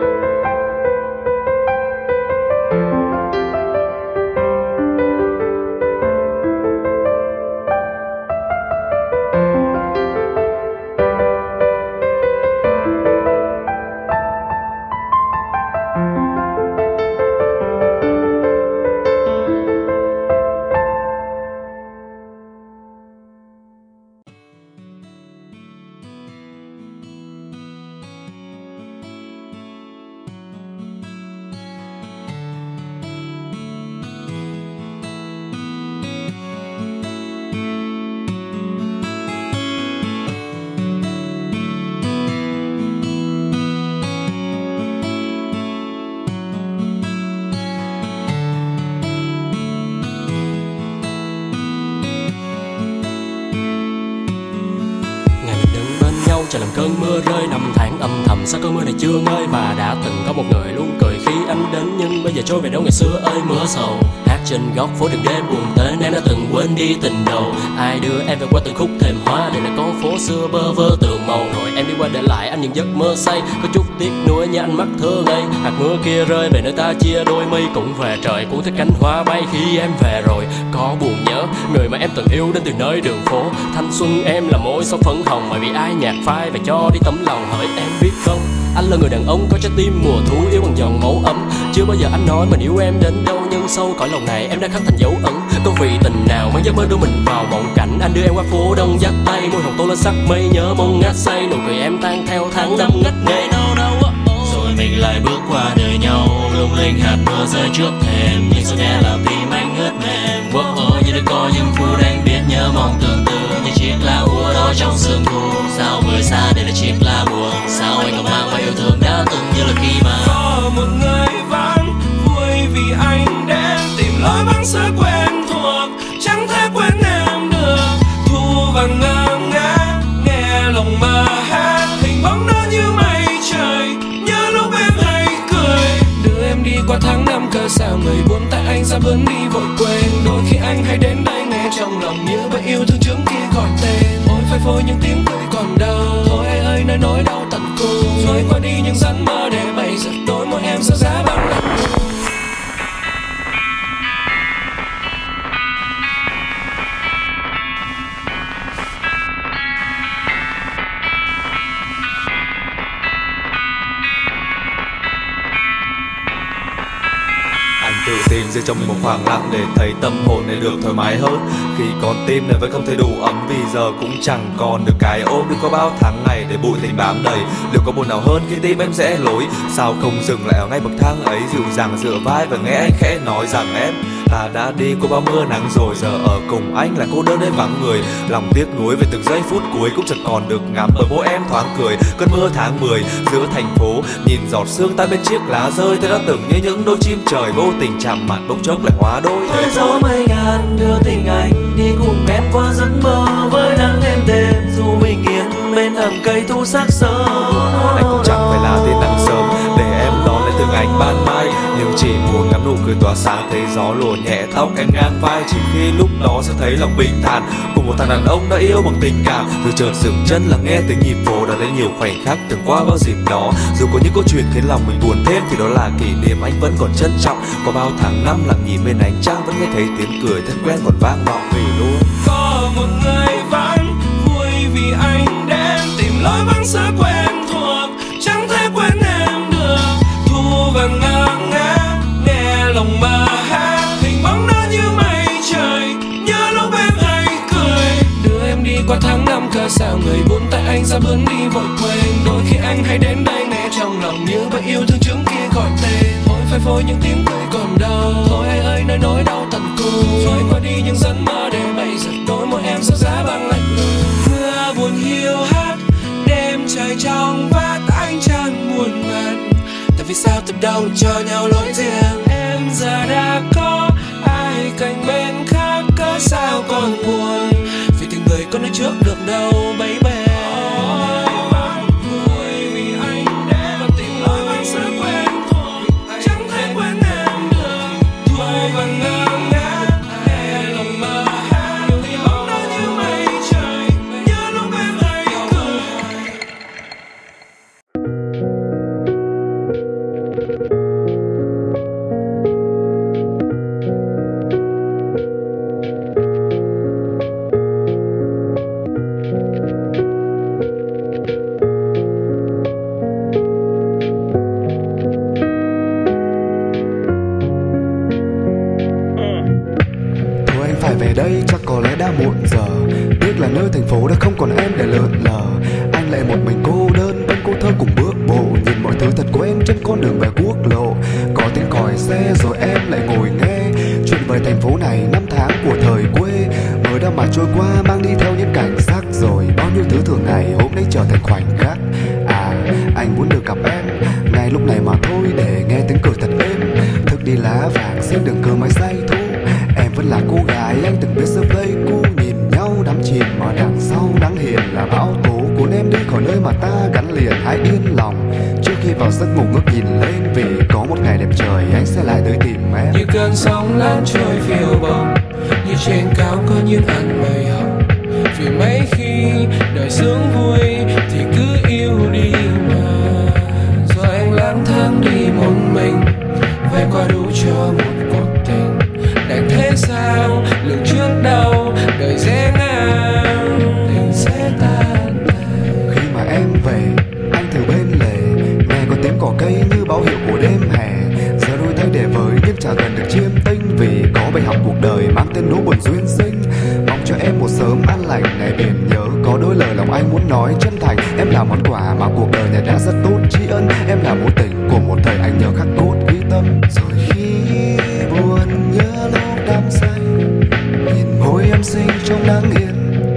[SPEAKER 8] cơn mưa rơi năm tháng âm thầm, sao cơn mưa này chưa ngơi. Và đã từng có một người luôn cười khi anh đến, nhưng bây giờ trôi về đâu ngày xưa ơi mưa sầu. Hát trên góc phố đường đêm buồn tên em đã từng quên đi tình đầu. Ai đưa em về qua từng khúc thềm hoa để lại con phố xưa bơ vơ tường màu. Rồi em đi qua để lại anh những giấc mơ say, có chút tiếc nuối như anh mắt thơ ngây. Hạt mưa kia rơi về nơi ta chia đôi, mây cũng về trời cuốn theo cánh hoa bay. Khi em về rồi có buồn nhớ người mà em từng yêu đến từ nơi đường phố. Thanh xuân em là môi son phấn hồng mà bị ai nhạt phai và cho đi tấm lòng. Hỡi em biết không, anh là người đàn ông có trái tim mùa thu yêu bằng giọt máu ấm. Chưa bao giờ anh nói mình yêu em đến đâu, nhưng sâu cõi lòng này em đã khắc thành dấu ấn. Có vị tình nào mang giấc mơ đưa mình vào mộng cảnh, anh đưa em qua phố đông dắt tay, môi hồng tô lên sắc mây nhớ mong ngát say. Nụ cười em tan theo tháng năm ngất ngây đâu đâu. Rồi mình lại bước qua đời nhau, lung linh hạt mưa rơi trước thềm, nhưng sao nghe làm tim anh ngất mềm. Wow, oh, như đã có những phút anh biết nhớ mong tương tư như chiếc lá úa đó trong sương thu. Sao người xa đây là chiếc lá buồn, sao anh còn mang bao yêu thương đã từng như là khi mà
[SPEAKER 2] có một người vẫn vui vì anh đến tìm lối vắng xưa quen thuộc, chẳng thể quên em được. Thu vàng ngơ ngác nghe lòng mơ hát, hình bóng nó như mây trời, nhớ lúc em hay cười. Đưa em đi qua tháng năm cớ sao người buồn tại anh ra bước đi vội quên. Đôi khi anh hay đến đây nghe trong lòng như vậy yêu thương trước kia gọi tên. Ôi phai phôi những tiếng cười còn đau, thôi ai ơi nơi nỗi đau tận cùng. Rồi qua đi những giấc mơ để bây giờ đôi môi em sẽ giá bằng lạnh lùng.
[SPEAKER 11] Tự tìm riêng trong mình một khoảng lặng để thấy tâm hồn này được thoải mái hơn. Khi con tim này vẫn không thấy đủ ấm, vì giờ cũng chẳng còn được cái ôm. Đừng có bao tháng ngày để bụi tình bám đầy, liệu có buồn nào hơn khi tim em rẽ lối? Sao không dừng lại ở ngay bậc thang ấy, dịu dàng dựa vai và nghe anh khẽ nói rằng em ta đã đi qua bao mưa nắng rồi, giờ ở cùng anh là cô đơn nơi vắng người. Lòng tiếc nuối về từng giây phút cuối cũng chẳng còn được ngắm bởi môi em thoáng cười. Cơn mưa tháng mười giữa thành phố, nhìn giọt sương tan bên chiếc lá rơi. Tôi đã từng như những đôi chim trời vô tình chạm mặt bỗng chốc lại hóa đôi.
[SPEAKER 2] Với gió mây ngàn đưa tình anh đi cùng em qua giấc mơ, với nắng êm đềm dù bình yên bên ẩm cây thu sắc sớm.
[SPEAKER 11] Anh cũng chẳng phải là tiên nắng sớm để em đón lấy từng ánh ban mai, nhưng chỉ muốn ngắm nụ cười tỏa sáng, thấy gió lùa nhẹ tóc em ngang vai. Chỉ khi lúc đó sẽ thấy lòng bình thản cùng một thằng đàn ông đã yêu bằng tình cảm. Từ chợt dừng chân là nghe tiếng nhịp phố, đã thấy nhiều khoảnh khắc từng qua bao dịp đó. Dù có những câu chuyện khiến lòng mình buồn thêm thì đó là kỷ niệm anh vẫn còn trân trọng. Có bao tháng năm lặng nhìn bên ánh trăng, vẫn nghe thấy tiếng cười thân quen còn vang vọng vì luôn.
[SPEAKER 2] Có một người vẫn vui vì anh đến tìm lối vắng xưa quen thuộc, chẳng thể quên em được. Thu vàng ngơ ngác nghe lòng mơ hát, hình bóng nó như mây trời, nhớ lúc em hay cười. Đưa em đi qua tháng năm cớ sao người buồn tại anh ra bước đi vội quên. Đôi khi anh hay đến đây nghe trong lòng như vậy yêu thương trước kia gọi tên. Ôi phai phôi những tiếng cười còn đau, thôi ai ơi nơi nỗi đau tận cùng. Rồi qua đi những giấc mơ để bây giờ đôi môi em sẽ giá bằng lạnh lùng. Mưa buồn hiu hắt đêm trời trong vắt, anh chẳng buồn bận tại vì sao từ đầu cho nhau lối riêng. Em giờ đã có ai cạnh bên khác, cớ sao còn buồn vì tình người có nói trước được đâu baby.
[SPEAKER 1] Về đây chắc có lẽ đã muộn giờ, tiếc là nơi thành phố đã không còn em để lượn lờ. Anh lại một mình cô đơn bên cô thơ cùng bước bộ, nhìn mọi thứ thật quen trên con đường về quốc lộ. Có tiếng còi xe rồi em lại ngồi nghe chuyện về thành phố này năm tháng của thời quê. Mới đã mà trôi qua mang đi theo những cảnh sắc, rồi bao nhiêu thứ thường ngày hôm nay trở thành khoảnh khắc. À anh muốn được gặp em ngay lúc này mà thôi, để nghe tiếng cười thật êm. Thức đi lá vàng xin đừng cờ máy say thu, em vẫn là cô gái anh từng biết sớm lấy cô. Nhìn nhau đắm chìm mà đằng sau nắng hiền là bão tố cuốn em em đi khỏi nơi mà ta gắn liền hãy yên lòng. Trước khi vào giấc ngủ ngước nhìn lên, vì có một ngày đẹp trời anh sẽ lại tới tìm em.
[SPEAKER 2] Như cơn sóng lan trôi phiêu bồng, như trên cao có những áng mây hồng. Vì mấy khi đời sướng vui thì cứ yêu đi mà. Rồi anh lang thang đi một mình, về qua đủ cho một cuộc tình. Đành thế sao lường trước đâu đời dễ ngang, tình sẽ tan tàn.
[SPEAKER 1] Khi mà em về anh từ bên lề, nghe có tiếng cỏ cây như báo hiệu của đêm hè. Giờ đôi tay để với nhưng chả gần được chiêm tinh, vì có bài học cuộc đời mang tên nỗi buồn duyên sinh. Mong cho em một sớm an lành ngày biển nhớ, có đôi lời lòng anh muốn nói chân thành. Em là món quà mà cuộc đời này đã rất tốt tri ân, em là mối tình của một thời anh nhớ khắc cốt ghi tâm. Rồi khi buồn nhớ lúc đắm say, nhìn môi em xinh trong nắng hiền.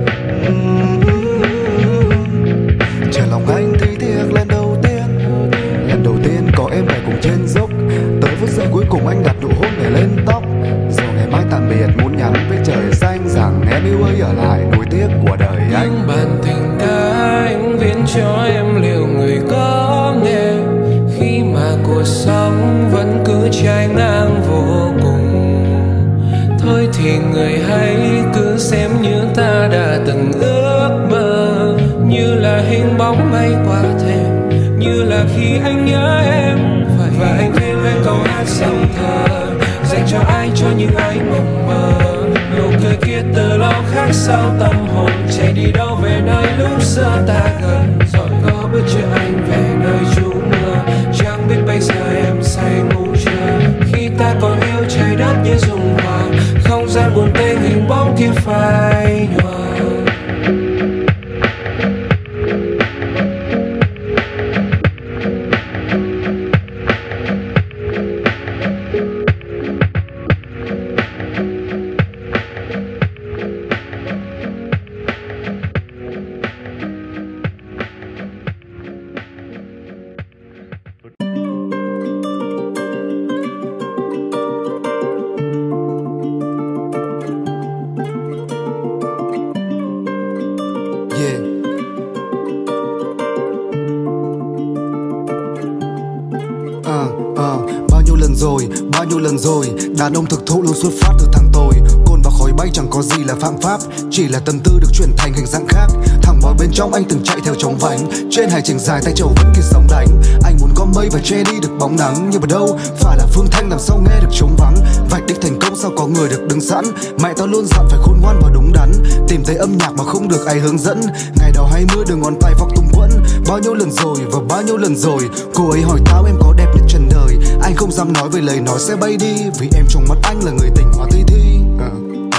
[SPEAKER 1] Chờ lòng anh thấy tiếc lần đầu tiên, lần đầu tiên có em về cùng trên dốc. Tới phút giây cuối cùng anh đặt nụ hôn này lên tóc. Rồi ngày mai tạm biệt muốn nhắn với trời xanh rằng em yêu ơi ở lại nỗi tiếc của đời anh.
[SPEAKER 2] Những bản tình ca anh viết cho em liệu người có nghe, khi mà cuộc sống vẫn cứ trái ngang vô cùng. Thôi thì người hãy cứ xem như ta đã từng ước mơ, như là hình bóng bay qua thềm, như là khi anh nhớ em. Và anh viết lên câu hát sông thơ dành cho ai, cho những ai mộng mơ. Nụ cười kia từ lâu khác sau tâm hồn, chạy đi đâu về nơi lúc xưa ta gần. Rồi có bước chân anh về nơi trú mưa, chẳng biết bây giờ em say ngủ chưa. Khi ta còn yêu trái đất như dung hòa, không gian buồn tênh hình bóng kia phai nhòa.
[SPEAKER 1] Bao nhiêu lần rồi, đàn ông thực thụ luôn xuất phát từ thằng tôi. Cồn và khói bay chẳng có gì là phạm pháp, chỉ là tâm tư được chuyển thành hình dạng khác. Thằng boy bên trong anh từng chạy theo chóng vánh, trên hành trình dài tay trầu vẫn kia sóng đánh. Anh muốn có mây và che đi được bóng nắng, nhưng mà đâu phải là Phương Thanh làm sao nghe được trống vắng. Vạch đích thành công sao có người được đứng sẵn, mẹ tao luôn dặn phải khôn ngoan và đúng đắn. Tìm thấy âm nhạc mà không được ai hướng dẫn, ngày đầu hay mưa đừng ngón tay vóc tung quẫn. Bao nhiêu lần rồi và bao nhiêu lần rồi, cô ấy hỏi tao em có đẹp nhất trần đời. Anh không dám nói về lời nói sẽ bay đi, vì em trong mắt anh là người tình hoa tây thi. à, à.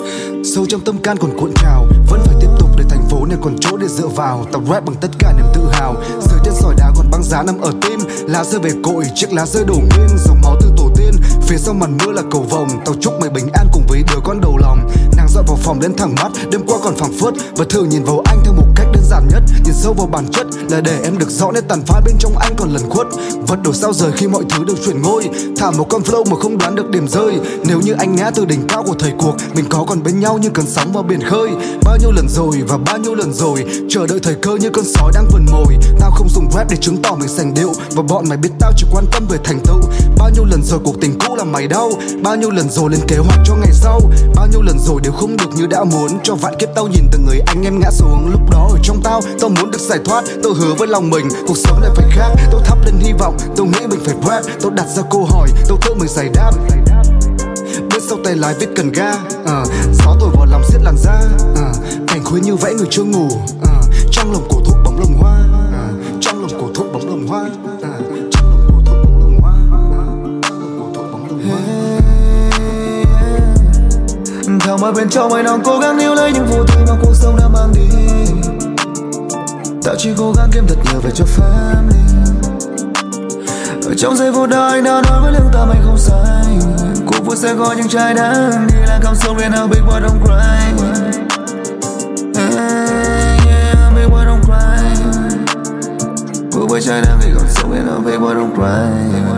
[SPEAKER 1] Sâu trong tâm can còn cuộn trào, vẫn phải tiếp tục để thành phố này còn chỗ để dựa vào. Tao rap bằng tất cả niềm tự hào, dưới chân sỏi đá còn băng giá nằm ở tim. Lá rơi về cội, chiếc lá rơi đổ nghiêng, dòng máu từ tổ tiên. Phía sau màn mưa là cầu vồng, tao chúc mày bình an cùng với đứa con đầu lòng. Nàng dọn vào phòng đến thẳng mắt, đêm qua còn phảng phất, và thử nhìn vào anh theo một cách đơn giản nhất. Nhìn sâu vào bản chất là để em được rõ nét tàn phá bên trong anh còn lẩn khuất. Vật đổi sao rời khi mọi thứ đều chuyển ngôi, thả một con flow mà không đoán được điểm rơi. Nếu như anh ngã từ đỉnh cao của thời cuộc, mình có còn bên nhau như cơn sóng vào biển khơi. Bao nhiêu lần rồi và bao nhiêu lần rồi, chờ đợi thời cơ như con sói đang vườn mồi. Tao không dùng rap để chứng tỏ mình sành điệu, và bọn mày biết tao chỉ quan tâm về thành tựu. Bao nhiêu lần rồi cuộc tình cũ làm mày đau, bao nhiêu lần rồi lên kế hoạch cho ngày sau. Bao nhiêu lần rồi đều không được như đã muốn, cho vạn kiếp tao nhìn từng người anh em ngã xuống. Lúc đó ở trong tao, tao muốn được giải thoát. Tao hứa với lòng mình, cuộc sống này phải khác. Tao thắp lên hy vọng, tao nghĩ mình phải rap. Tao đặt ra câu hỏi, tao tự mình giải đáp. Biết sau tay lái viết cần ga, à, gió thổi vào lòng xiết làn da, à, cảnh khuya như vẽ người chưa ngủ, à, trong lòng cổ thụ bóng lồng hoa, à, trong lòng cổ thụ bóng lồng hoa, à, trong lòng cổ thụ bóng lồng hoa, à, trong lòng cổ thụ bóng lồng hoa.
[SPEAKER 2] Thằng mà bên trong anh đang cố gắng níu lấy những vô tư mà cuộc sống đã mang đi. Tao chỉ cố gắng kiếm thật nhiều về cho family. Ở trong giây phút đó anh đã nói với lương tâm anh không sai. Cuộc vui sẽ có những trái đắng, đi là cảm xúc đến nào big boy don't cry. Yeah, yeah, big boy don't cry. Cuộc vui trái đắng thì cảm xúc đến nào big boy don't cry.